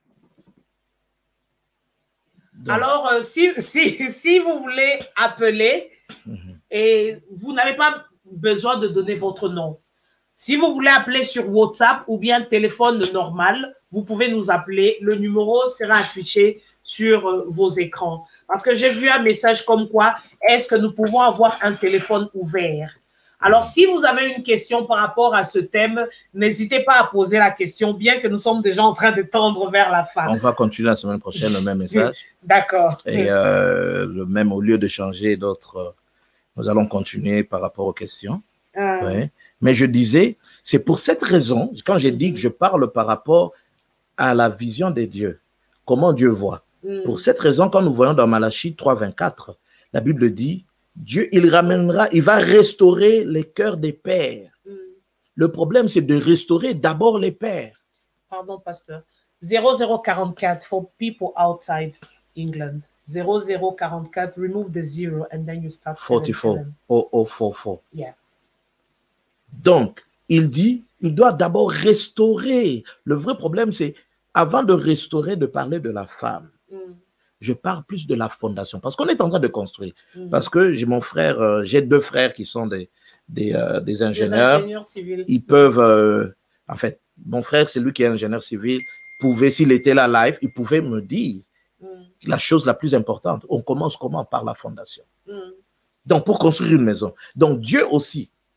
Donc. Alors, si vous voulez appeler et vous n'avez pas besoin de donner votre nom, si vous voulez appeler sur WhatsApp ou bien téléphone normal, vous pouvez nous appeler. Le numéro sera affiché sur vos écrans. Parce que j'ai vu un message comme quoi, est-ce que nous pouvons avoir un téléphone ouvert? Alors, si vous avez une question par rapport à ce thème, n'hésitez pas à poser la question, bien que nous sommes déjà en train de tendre vers la fin. On va continuer la semaine prochaine, le même message. D'accord. Et le même, au lieu de changer d'autres, nous allons continuer par rapport aux questions. Ouais. Mais je disais, c'est pour cette raison, quand j'ai dit que je parle par rapport à la vision de Dieu, comment Dieu voit. Pour cette raison, quand nous voyons dans Malachie 3,24, la Bible dit, Dieu, il va restaurer les cœurs des pères. Le problème, c'est de restaurer d'abord les pères. Pardon, pasteur. 0044 for people outside England. 0044, remove the zero and then you start 44. 0044. Yeah. Donc, il dit, il doit d'abord restaurer. Le vrai problème, c'est, avant de restaurer, de parler de la femme. Je parle plus de la fondation, parce qu'on est en train de construire. Parce que j'ai mon frère, j'ai deux frères qui sont des ingénieurs. Des ingénieurs civils. Ils peuvent, en fait, mon frère, c'est lui qui est ingénieur civil, s'il était là live, il pouvait me dire la chose la plus importante. On commence comment? Par la fondation. Donc, pour construire une maison. Donc, Dieu aussi,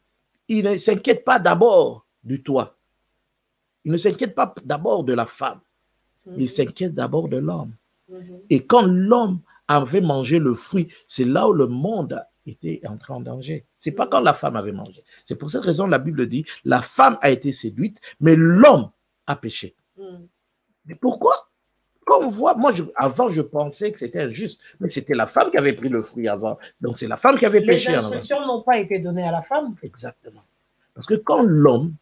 il ne s'inquiète pas d'abord du toit. Il ne s'inquiète pas d'abord de la femme. Il s'inquiète d'abord de l'homme. Et quand l'homme avait mangé le fruit, c'est là où le monde était entré en danger. Ce n'est pas quand la femme avait mangé. C'est pour cette raison que la Bible dit, la femme a été séduite, mais l'homme a péché. Mais pourquoi? Quand on voit, moi, avant, je pensais que c'était injuste, mais c'était la femme qui avait pris le fruit avant. Donc, c'est la femme qui avait péché. Les instructions n'ont pas été données à la femme. Exactement. Parce que quand l'homme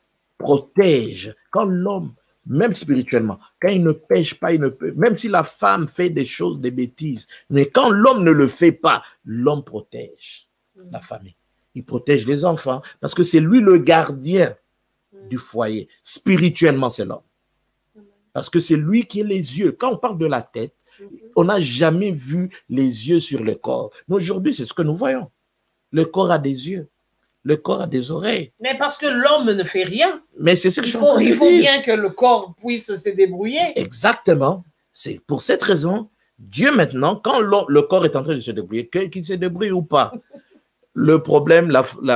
protège, quand l'homme, même spirituellement, quand il ne pêche pas, il ne peut, même si la femme fait des choses, des bêtises, mais quand l'homme ne le fait pas, l'homme protège la famille. Il protège les enfants, parce que c'est lui le gardien du foyer. Spirituellement, c'est l'homme. Parce que c'est lui qui est les yeux. Quand on parle de la tête, on n'a jamais vu les yeux sur le corps. Mais aujourd'hui, c'est ce que nous voyons. Le corps a des yeux. Le corps a des oreilles. Mais parce que l'homme ne fait rien. Mais c'est ce que il faut bien que le corps puisse se débrouiller. Exactement. C'est pour cette raison, Dieu maintenant, quand le corps est en train de se débrouiller, qu'il se débrouille ou pas, le problème,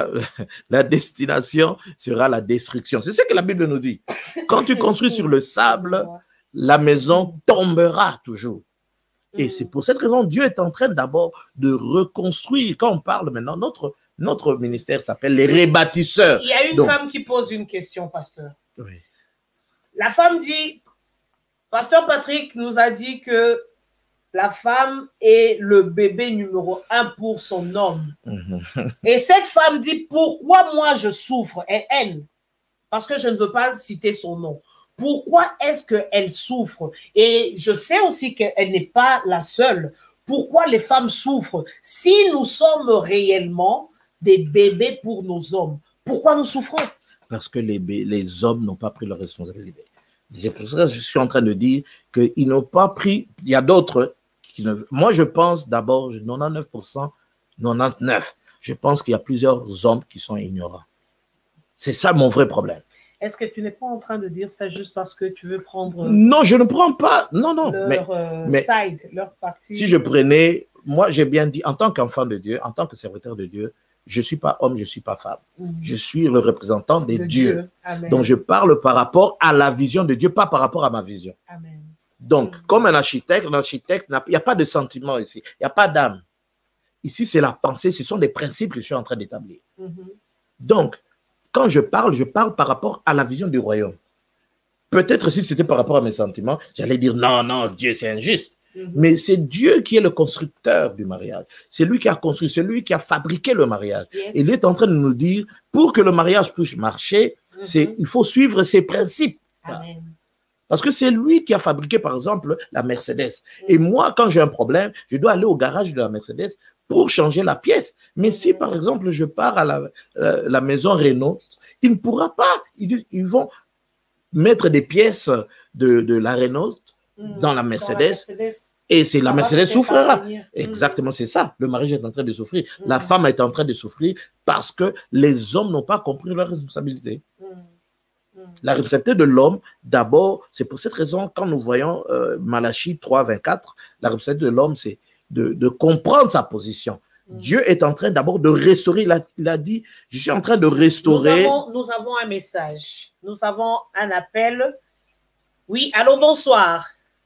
la destination sera la destruction. C'est ce que la Bible nous dit. Quand tu construis sur le sable, la maison tombera toujours. Et c'est pour cette raison, Dieu est en train d'abord de reconstruire. Quand on parle maintenant, notre ministère s'appelle les rebâtisseurs. Il y a une femme qui pose une question, pasteur. Oui. La femme dit, pasteur Patrick nous a dit que la femme est le bébé numéro 1 pour son homme. Et cette femme dit, pourquoi moi je souffre? Et elle, parce que je ne veux pas citer son nom. Pourquoi est-ce qu'elle souffre? Et je sais aussi qu'elle n'est pas la seule. Pourquoi les femmes souffrent? Si nous sommes réellement des bébés pour nos hommes, pourquoi nous souffrons? Parce que les hommes n'ont pas pris leur responsabilité. C'est pour ça que je suis en train de dire qu'ils n'ont pas pris, il y a d'autres qui ne... Moi, je pense d'abord, 99%, 99%, je pense qu'il y a plusieurs hommes qui sont ignorants. C'est ça mon vrai problème. Est-ce que tu n'es pas en train de dire ça juste parce que tu veux prendre... Non, je ne prends pas. Non, non. Leur side, leur partie. Si je prenais... Moi, j'ai bien dit, en tant qu'enfant de Dieu, en tant que serviteur de Dieu, je ne suis pas homme, je ne suis pas femme. Je suis le représentant des dieux. Donc, je parle par rapport à la vision de Dieu, pas par rapport à ma vision. Amen. Donc, comme un architecte, il n'y a pas de sentiment ici. Il n'y a pas d'âme. Ici, c'est la pensée. Ce sont des principes que je suis en train d'établir. Donc, quand je parle par rapport à la vision du royaume. Peut-être si c'était par rapport à mes sentiments, j'allais dire non, non, Dieu, c'est injuste. Mais c'est Dieu qui est le constructeur du mariage. C'est lui qui a construit, c'est lui qui a fabriqué le mariage. Et il est en train de nous dire, pour que le mariage puisse marcher, il faut suivre ses principes. Amen. Parce que c'est lui qui a fabriqué, par exemple, la Mercedes. Et moi, quand j'ai un problème, je dois aller au garage de la Mercedes pour changer la pièce. Mais si, par exemple, je pars à la maison Renault, ils ne pourront pas. Ils vont mettre des pièces de la Renault dans la Mercedes. Et c'est la Mercedes souffrira. Exactement, c'est ça. Le mariage est en train de souffrir. La femme est en train de souffrir parce que les hommes n'ont pas compris leur responsabilité. La responsabilité de l'homme, d'abord, c'est pour cette raison, quand nous voyons Malachie 3, 24, la responsabilité de l'homme, c'est de comprendre sa position. Dieu est en train d'abord de restaurer, il a dit, je suis en train de restaurer. Nous avons un message, nous avons un appel. Oui, allô, bonsoir.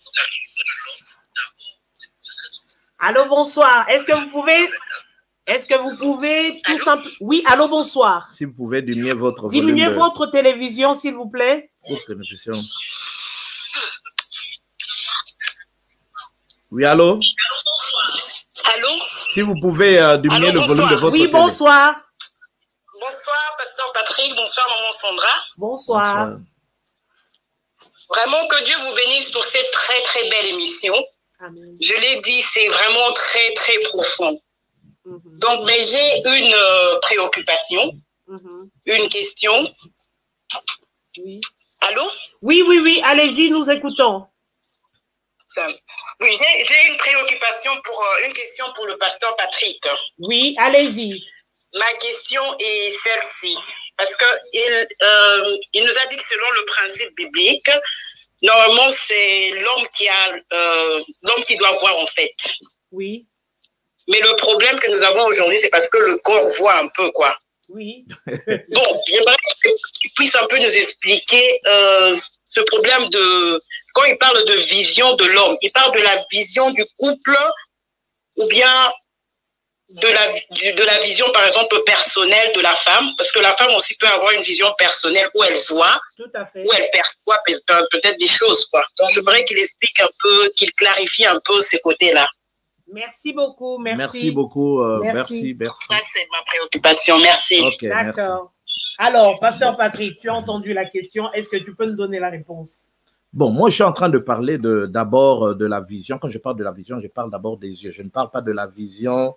Allô, bonsoir. Est-ce que vous pouvez tout simplement... Oui, allô, bonsoir. Si vous pouvez diminuer votre volume. Diminuez votre télévision, s'il vous plaît. Oui, allô? Allô? Si vous pouvez diminuer le volume de votre Oui, bonsoir. Bonsoir, pasteur Patrick. Bonsoir, maman Sandra. Bonsoir. Vraiment que Dieu vous bénisse pour cette très, très belle émission. Amen. Je l'ai dit, c'est vraiment très, très profond. Donc, mais j'ai une préoccupation, une question. Oui. Allô? Oui, allez-y, nous écoutons. Oui, j'ai une préoccupation une question pour le pasteur Patrick. Oui, allez-y. Ma question est celle-ci. Parce qu'il nous a dit que selon le principe biblique, normalement, c'est l'homme qui doit voir en fait. Oui. Mais le problème que nous avons aujourd'hui, c'est parce que le corps voit un peu, quoi. Oui. Bon, j'aimerais que tu puisses un peu nous expliquer ce problème de... Quand il parle de vision de l'homme, il parle de la vision du couple ou bien de la vision, par exemple, personnelle de la femme, parce que la femme aussi peut avoir une vision personnelle où elle voit, tout à fait, où elle perçoit peut-être des choses, quoi. Donc, j'aimerais qu'il explique un peu, qu'il clarifie un peu ces côtés-là. Merci beaucoup, merci. Merci beaucoup, merci. Ça, c'est ma préoccupation, merci. Okay, d'accord. Alors, Pasteur Patrick, tu as entendu la question, est-ce que tu peux nous donner la réponse? Bon, moi, je suis en train de parler d'abord de la vision. Quand je parle de la vision, je parle d'abord des yeux. Je ne parle pas de la vision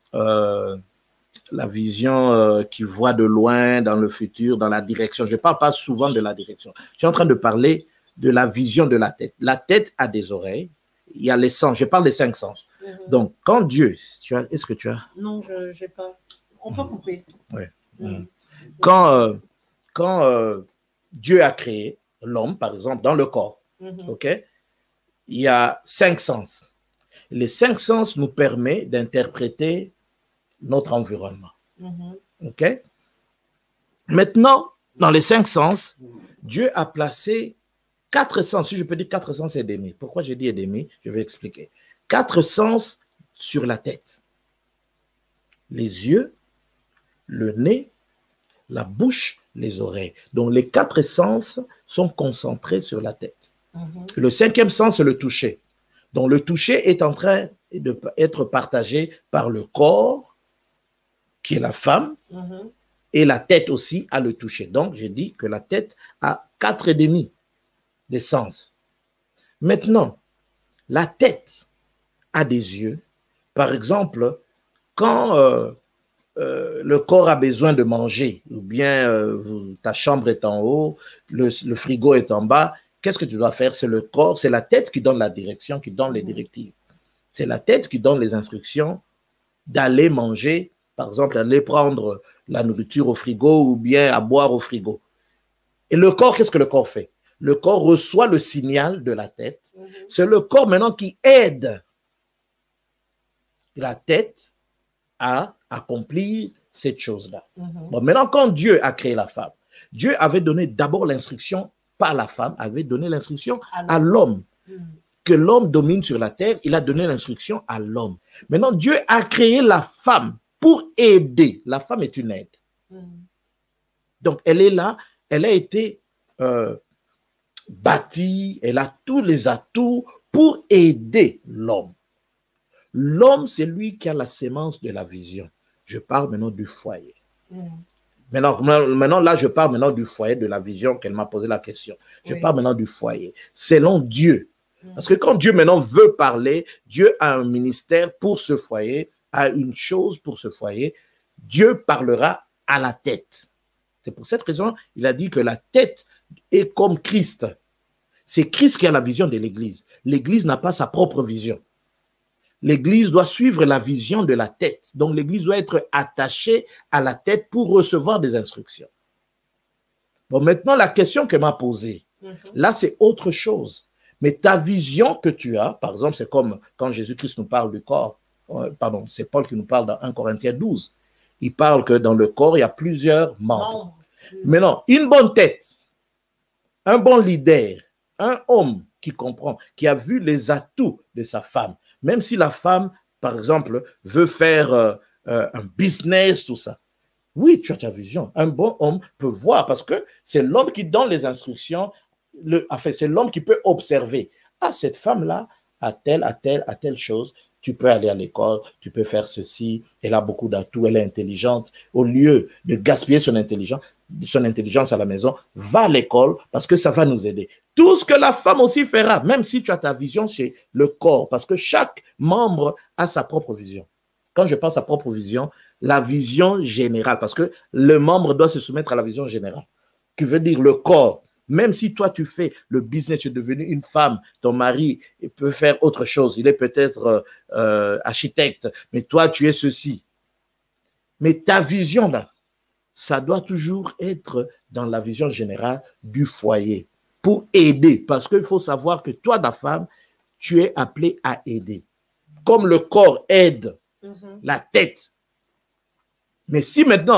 qui voit de loin, dans le futur, dans la direction. Je ne parle pas souvent de la direction. Je suis en train de parler de la vision de la tête. La tête a des oreilles, il y a les sens. Je parle des 5 sens. Donc, quand Dieu, est-ce que tu as? Non, je n'ai pas. On peut couper. Oui. Quand Dieu a créé l'homme, par exemple, dans le corps, ok, il y a 5 sens. Les 5 sens nous permettent d'interpréter notre environnement. Ok? Maintenant, dans les 5 sens, Dieu a placé 4 sens. Si je peux dire 4 sens et demi. Pourquoi j'ai dit et demi? Je vais expliquer. 4 sens sur la tête. Les yeux, le nez, la bouche, les oreilles. Donc, les 4 sens sont concentrés sur la tête. Le 5e sens, c'est le toucher. Donc, le toucher est en train d'être partagé par le corps, qui est la femme, et la tête aussi a le toucher. Donc, j'ai dit que la tête a 4 et demi des sens. Maintenant, la tête a des yeux. Par exemple, quand le corps a besoin de manger, ou bien ta chambre est en haut, le frigo est en bas, qu'est-ce que tu dois faire? C'est le corps, c'est la tête qui donne la direction, qui donne les directives. C'est la tête qui donne les instructions d'aller manger, par exemple, aller prendre la nourriture au frigo ou bien à boire au frigo. Et le corps, qu'est-ce que le corps fait? Le corps reçoit le signal de la tête. C'est le corps maintenant qui aide la tête à accomplir cette chose-là. Bon, maintenant, quand Dieu a créé la femme, Dieu avait donné d'abord l'instruction, pas la femme, avait donné l'instruction à l'homme. Que l'homme domine sur la terre, il a donné l'instruction à l'homme. Maintenant, Dieu a créé la femme pour aider. La femme est une aide. Donc, elle est là, elle a été bâtie, elle a tous les atouts pour aider l'homme. L'homme, c'est lui qui a la sémence de la vision. Je parle maintenant du foyer. Maintenant, là, je parle maintenant du foyer, de la vision qu'elle m'a posé la question. Je parle maintenant du foyer. Selon Dieu. Parce que quand Dieu maintenant veut parler, Dieu a un ministère pour ce foyer, a une chose pour ce foyer. Dieu parlera à la tête. C'est pour cette raison, il a dit que la tête est comme Christ. C'est Christ qui a la vision de l'Église. L'Église n'a pas sa propre vision. L'Église doit suivre la vision de la tête. Donc, l'Église doit être attachée à la tête pour recevoir des instructions. Bon, maintenant, la question qu'elle m'a posée, là, c'est autre chose. Mais ta vision que tu as, par exemple, c'est comme quand Jésus-Christ nous parle du corps, pardon, c'est Paul qui nous parle dans 1 Corinthiens 12. Il parle que dans le corps, il y a plusieurs membres. Maintenant, une bonne tête, un bon leader, un homme qui comprend, qui a vu les atouts de sa femme, même si la femme, par exemple, veut faire un business, tout ça. Oui, tu as ta vision. Un bon homme peut voir parce que c'est l'homme qui donne les instructions. Enfin, c'est l'homme qui peut observer. Ah, cette femme-là a telle chose. Tu peux aller à l'école, tu peux faire ceci. Elle a beaucoup d'atouts, elle est intelligente. Au lieu de gaspiller son intelligence à la maison, va à l'école parce que ça va nous aider. Tout ce que la femme aussi fera, même si tu as ta vision, c'est le corps, parce que chaque membre a sa propre vision. Quand je parle de sa propre vision, la vision générale, parce que le membre doit se soumettre à la vision générale, qui veut dire le corps. Même si toi, tu fais le business, tu es devenu une femme, ton mari peut faire autre chose, il est peut-être architecte, mais toi, tu es ceci. Mais ta vision, là, ça doit toujours être dans la vision générale du foyer, pour aider, parce qu'il faut savoir que toi, ta femme, tu es appelé à aider. Comme le corps aide la tête. Mais si maintenant,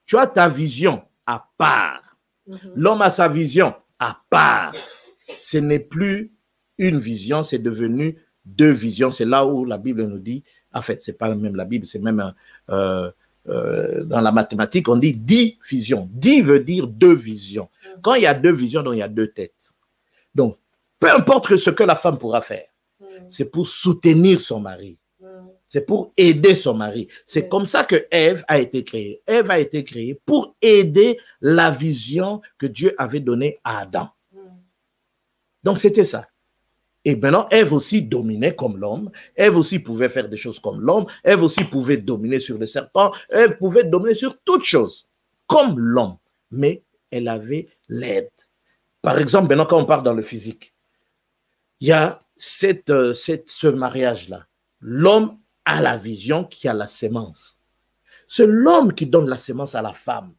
Tu as ta vision à part. L'homme a sa vision à part. Ce n'est plus une vision, c'est devenu deux visions. C'est là où la Bible nous dit, en fait, c'est pas même la Bible, c'est même dans la mathématique, on dit 10 visions. 10 veut dire deux visions. Quand il y a deux visions, donc il y a deux têtes. Donc, peu importe ce que la femme pourra faire, c'est pour soutenir son mari. C'est pour aider son mari. C'est comme ça que Ève a été créée. Ève a été créée pour aider la vision que Dieu avait donnée à Adam. Donc, c'était ça. Et maintenant, Ève aussi dominait comme l'homme. Ève aussi pouvait faire des choses comme l'homme. Ève aussi pouvait dominer sur le serpent. Ève pouvait dominer sur toutes choses, comme l'homme. Mais elle avait l'aide. Par exemple, maintenant, quand on part dans le physique, il y a ce mariage-là. L'homme a la vision qui a la sémence. C'est l'homme qui donne la sémence à la femme.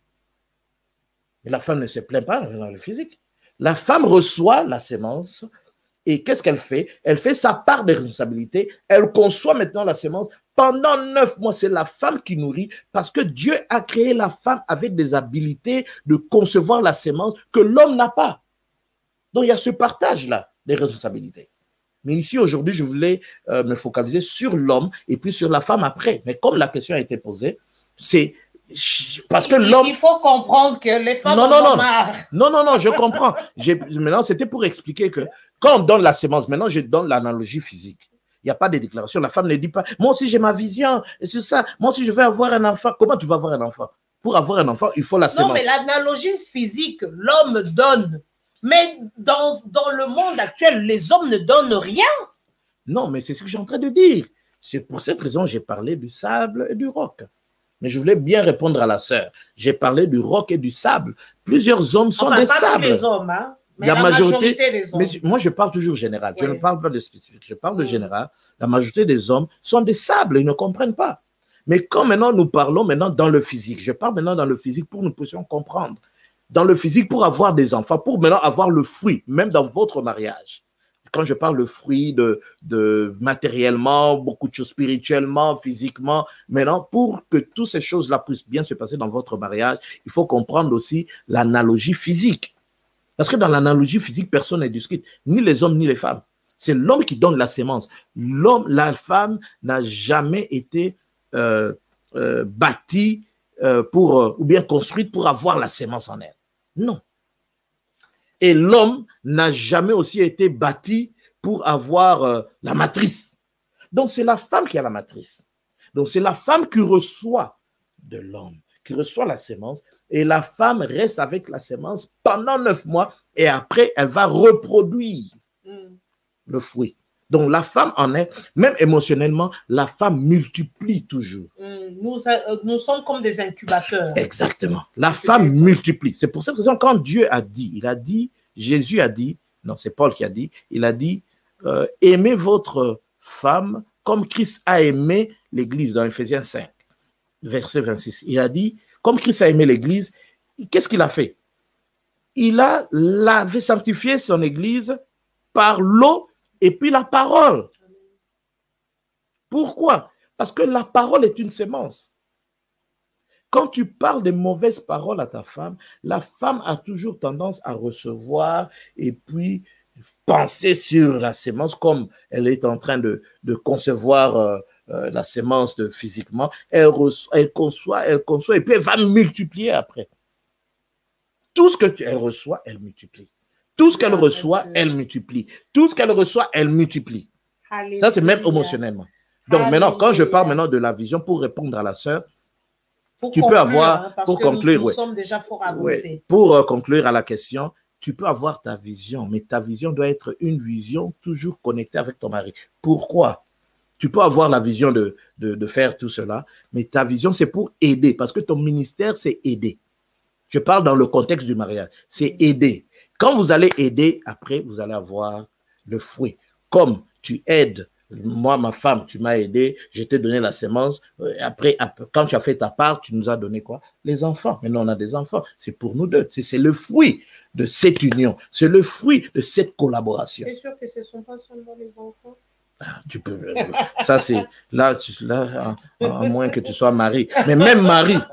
Et la femme ne se plaint pas dans le physique. La femme reçoit la sémence et qu'est-ce qu'elle fait? Elle fait sa part de responsabilité. Elle conçoit maintenant la sémence. Pendant 9 mois, c'est la femme qui nourrit parce que Dieu a créé la femme avec des habilités de concevoir la sémence que l'homme n'a pas. Donc, il y a ce partage-là des responsabilités. Mais ici, aujourd'hui, je voulais me focaliser sur l'homme et puis sur la femme après. Mais comme la question a été posée, c'est parce que l'homme... Il faut comprendre que les femmes ont marre. Non, je comprends. Maintenant, c'était pour expliquer que quand on donne la sémence, maintenant, je donne l'analogie physique. Il n'y a pas de déclaration. La femme ne dit pas, moi aussi, j'ai ma vision, et c'est ça. Moi aussi, je vais avoir un enfant. Comment tu vas avoir un enfant? Pour avoir un enfant, il faut la sémence. Non, mais l'analogie physique, l'homme donne. Mais dans le monde actuel, les hommes ne donnent rien. Non, mais c'est ce que je suis en train de dire. C'est pour cette raison que j'ai parlé du sable et du roc. Mais je voulais bien répondre à la sœur. J'ai parlé du roc et du sable. Plusieurs hommes sont des sables. Pas tous les hommes, hein, mais la majorité des hommes. Mais moi, je parle toujours général. Oui. Je ne parle pas de spécifique. Je parle de général. La majorité des hommes sont des sables. Ils ne comprennent pas. Mais quand maintenant nous parlons maintenant dans le physique, je parle maintenant dans le physique pour que nous puissions comprendre. Dans le physique, pour avoir des enfants, pour maintenant avoir le fruit, même dans votre mariage. Quand je parle de fruit, de matériellement, beaucoup de choses spirituellement, physiquement, maintenant, pour que toutes ces choses-là puissent bien se passer dans votre mariage, il faut comprendre aussi l'analogie physique. Parce que dans l'analogie physique, personne n'est discute, ni les hommes, ni les femmes. C'est l'homme qui donne la sémence. L'homme, la femme n'a jamais été bâtie ou bien construite pour avoir la sémence en elle. Non. Et l'homme n'a jamais aussi été bâti pour avoir la matrice. Donc, c'est la femme qui a la matrice. Donc, c'est la femme qui reçoit de l'homme, qui reçoit la sémence. Et la femme reste avec la sémence pendant 9 mois. Et après, elle va reproduire le fruit. Donc, la femme en est, même émotionnellement, la femme multiplie toujours. Nous sommes comme des incubateurs. Exactement. La femme multiplie. C'est pour cette raison, quand Dieu a dit, Jésus a dit, non, c'est Paul qui a dit, il a dit, aimez votre femme comme Christ a aimé l'Église, dans Ephésiens 5, verset 26. Il a dit, comme Christ a aimé l'Église, qu'est-ce qu'il a fait? Il a sanctifié son Église par l'eau et puis la parole. Pourquoi? Parce que la parole est une sémence. Quand tu parles de mauvaises paroles à ta femme, la femme a toujours tendance à recevoir et puis penser sur la sémence comme elle est en train de concevoir la sémence physiquement. Elle conçoit et puis elle va multiplier après. Tout ce qu'elle reçoit, elle multiplie. Tout ce qu'elle reçoit, elle multiplie. Tout ce qu'elle reçoit, elle multiplie. Alléluia. Ça, c'est même émotionnellement. Donc Alléluia. Maintenant, quand je parle maintenant de la vision, pour répondre à la sœur, tu peux avoir, parce pour que conclure, nous sommes déjà fort avancés. Pour conclure à la question, tu peux avoir ta vision, mais ta vision doit être une vision toujours connectée avec ton mari. Pourquoi? Tu peux avoir la vision de faire tout cela, mais ta vision, c'est pour aider, parce que ton ministère, c'est aider. Je parle dans le contexte du mariage, c'est aider. Quand vous allez aider, après, vous allez avoir le fruit. Comme tu aides, moi, ma femme, tu m'as aidé, je t'ai donné la sémence. Après, quand tu as fait ta part, tu nous as donné quoi? Les enfants. Maintenant, on a des enfants. C'est pour nous deux. C'est le fruit de cette union. C'est le fruit de cette collaboration. Tu es sûr que ce ne sont pas seulement les enfants? Tu peux. Ça, c'est là, à moins que tu sois marié. Mais même Marie,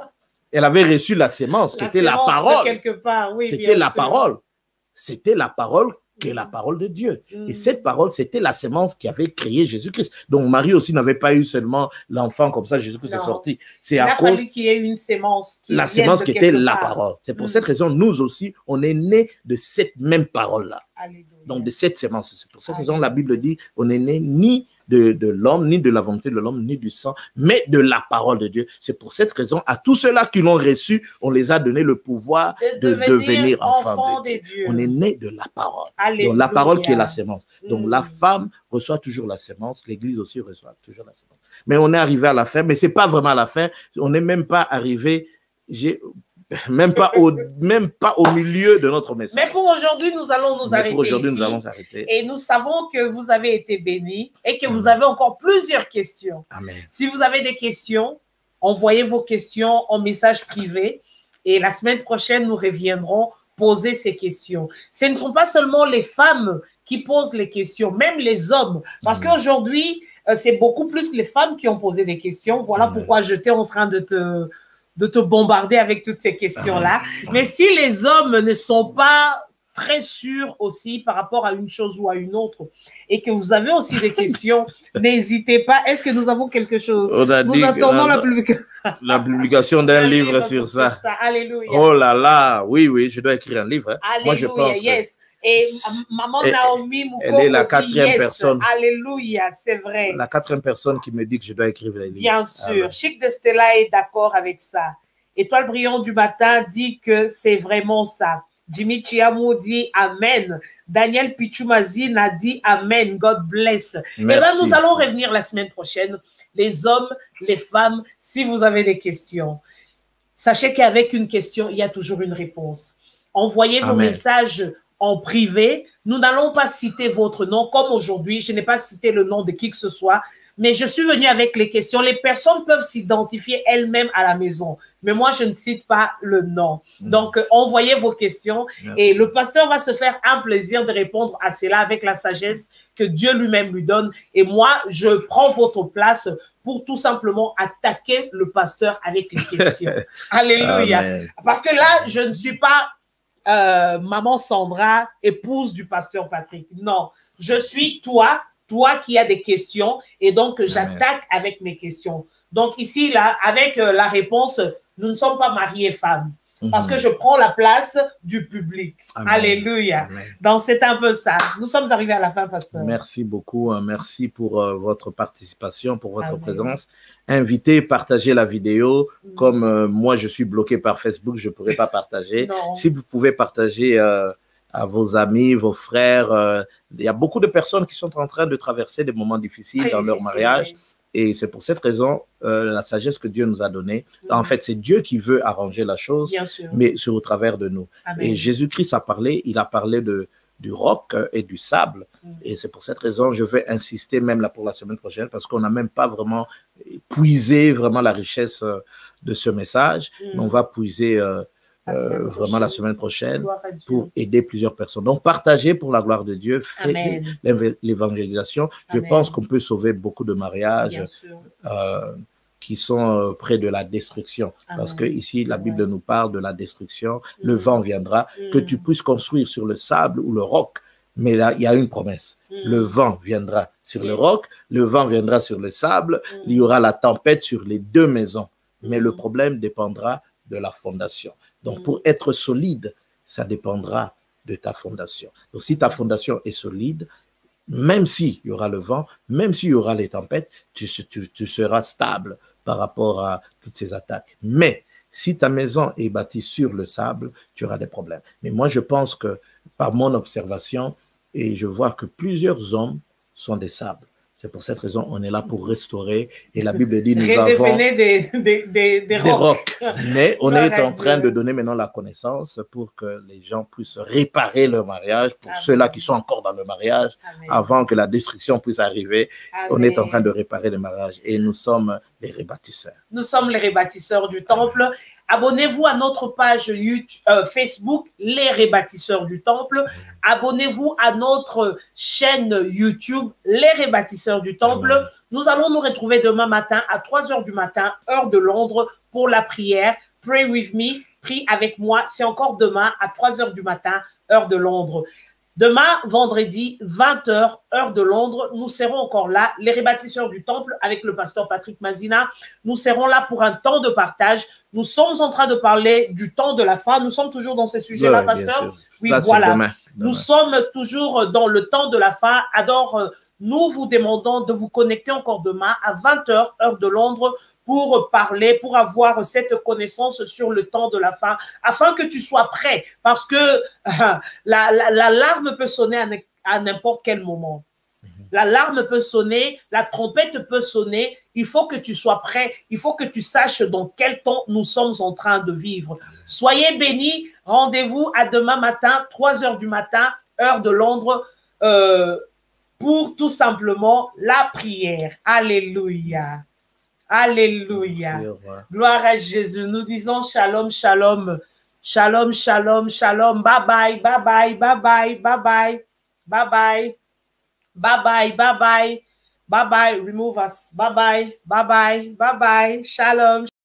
Elle avait reçu la sémence, qui était la parole. Quelque part, oui, c'était la parole. C'était la parole que la parole de Dieu. Et cette parole, c'était la sémence qui avait créé Jésus-Christ. Donc Marie aussi n'avait pas eu seulement l'enfant comme ça, Jésus-Christ est sorti. C'est à cause qu'il y ait une sémence. La sémence qui était la parole. C'est pour cette raison, nous aussi, on est nés de cette même parole-là. Donc de cette sémence. C'est pour cette raison, la Bible dit, on n'est né ni de l'homme, ni de la volonté de l'homme, ni du sang, mais de la parole de Dieu. C'est pour cette raison, à tous ceux-là qui l'ont reçu, on les a donné le pouvoir de devenir enfants de Dieu. On est né de la parole. Donc la parole qui est la sémence. Donc la femme reçoit toujours la sémence, l'Église aussi reçoit toujours la sémence. Mais on est arrivé à la fin, mais c'est pas vraiment la fin. On n'est même pas arrivé... Même pas au milieu de notre message. Mais pour aujourd'hui, nous allons nous arrêter ici. Nous allons s'arrêter. Et nous savons que vous avez été bénis et que vous avez encore plusieurs questions. Amen. Si vous avez des questions, envoyez vos questions en message privé et la semaine prochaine, nous reviendrons poser ces questions. Ce ne sont pas seulement les femmes qui posent les questions, même les hommes. Parce qu'aujourd'hui, c'est beaucoup plus les femmes qui ont posé des questions. Voilà pourquoi j'étais en train de te bombarder avec toutes ces questions-là. Mais si les hommes ne sont pas très sûrs aussi par rapport à une chose ou à une autre et que vous avez aussi des questions, n'hésitez pas. Est-ce que nous avons quelque chose? Nous attendons la publication d'un livre sur ça. Alléluia. Oh là là, oui, je dois écrire un livre. Alléluia, moi, je pense Et maman Naomi Moukoko, elle est la quatrième personne. Alléluia, c'est vrai. La quatrième personne qui me dit que je dois écrire un livre. Bien sûr. Chic de Stella est d'accord avec ça. Étoile brillante du matin dit que c'est vraiment ça. Jimmy Chiamo dit Amen. Daniel Pichumazine a dit Amen. God bless. Et bien, nous allons revenir la semaine prochaine. Les hommes, les femmes, si vous avez des questions, sachez qu'avec une question, il y a toujours une réponse. Envoyez vos messages en privé. Nous n'allons pas citer votre nom comme aujourd'hui. Je n'ai pas cité le nom de qui que ce soit, mais je suis venue avec les questions. Les personnes peuvent s'identifier elles-mêmes à la maison, mais moi, je ne cite pas le nom. Donc, envoyez vos questions et le pasteur va se faire un plaisir de répondre à cela avec la sagesse que Dieu lui-même lui donne. Et moi, je prends votre place pour tout simplement attaquer le pasteur avec les questions. Alléluia. Amen. Parce que là, je ne suis pas maman Sandra, épouse du pasteur Patrick. Non, je suis toi qui as des questions et donc j'attaque avec mes questions. Donc ici, là, avec la réponse, nous ne sommes pas mariés femmes parce que je prends la place du public. Amen. Alléluia. Amen. Donc c'est un peu ça. Nous sommes arrivés à la fin, pasteur. Merci beaucoup. Merci pour votre participation, pour votre présence. Invitez, partagez la vidéo. Comme moi, je suis bloqué par Facebook, je ne pourrais pas partager. Non. Si vous pouvez partager à vos amis, vos frères. Il y a beaucoup de personnes qui sont en train de traverser des moments difficiles dans leur mariage. Oui. Et c'est pour cette raison, la sagesse que Dieu nous a donnée, en fait, c'est Dieu qui veut arranger la chose, mais c'est au travers de nous. Amen. Et Jésus-Christ a parlé, il a parlé du roc et du sable. Et c'est pour cette raison, je vais insister même là pour la semaine prochaine, parce qu'on n'a même pas vraiment puisé vraiment la richesse de ce message. Mais on va puiser vraiment la semaine prochaine pour aider plusieurs personnes. Donc, partagez pour la gloire de Dieu, faites l'évangélisation. Je pense qu'on peut sauver beaucoup de mariages qui sont près de la destruction. Parce que ici, la Bible nous parle de la destruction. Le vent viendra, que tu puisses construire sur le sable ou le roc. Mais là, il y a une promesse. Le vent viendra sur le roc, le vent viendra sur le sable, il y aura la tempête sur les deux maisons. Mais le problème dépendra de la fondation. Donc, pour être solide, ça dépendra de ta fondation. Donc, si ta fondation est solide, même s'il y aura le vent, même s'il y aura les tempêtes, tu seras stable par rapport à toutes ces attaques. Mais si ta maison est bâtie sur le sable, tu auras des problèmes. Mais moi, je pense que par mon observation, et je vois que plusieurs hommes sont des sables. C'est pour cette raison on est là pour restaurer. Et la Bible dit, nous avons des rocs. Mais on est en train de donner maintenant la connaissance pour que les gens puissent réparer leur mariage, pour ceux-là qui sont encore dans le mariage, avant que la destruction puisse arriver. On est en train de réparer le mariage et nous sommes les rebâtisseurs. Nous sommes les rebâtisseurs du temple. Abonnez-vous à notre page YouTube, Facebook, les rebâtisseurs du temple. Abonnez-vous à notre chaîne YouTube, les rebâtisseurs du temple. Amen. Nous allons nous retrouver demain matin à 3 h du matin, heure de Londres, pour la prière. Pray with me, prie avec moi. C'est encore demain à 3 heures du matin, heure de Londres. Demain, vendredi, 20 heures, heure de Londres, nous serons encore là, les rebâtisseurs du temple, avec le pasteur Patrick Mazina. Nous serons là pour un temps de partage. Nous sommes en train de parler du temps de la fin. Nous sommes toujours dans ces sujets-là, pasteur. Oui, là, voilà. Demain. Nous sommes toujours dans le temps de la fin. Alors, nous vous demandons de vous connecter encore demain à 20 heures, heure de Londres, pour parler, pour avoir cette connaissance sur le temps de la fin, afin que tu sois prêt, parce que l'alarme peut sonner à n'importe quel moment. L'alarme peut sonner, la trompette peut sonner. Il faut que tu sois prêt. Il faut que tu saches dans quel temps nous sommes en train de vivre. Soyez bénis. Rendez-vous à demain matin, 3 heures du matin, heure de Londres, pour tout simplement la prière. Alléluia. Alléluia. Gloire à Jésus. Nous disons shalom, shalom. Shalom, shalom, shalom. Bye bye, bye bye, bye bye, bye bye, bye bye. Bye bye, bye bye, bye bye, remove us. Bye bye, bye bye, bye bye. Shalom.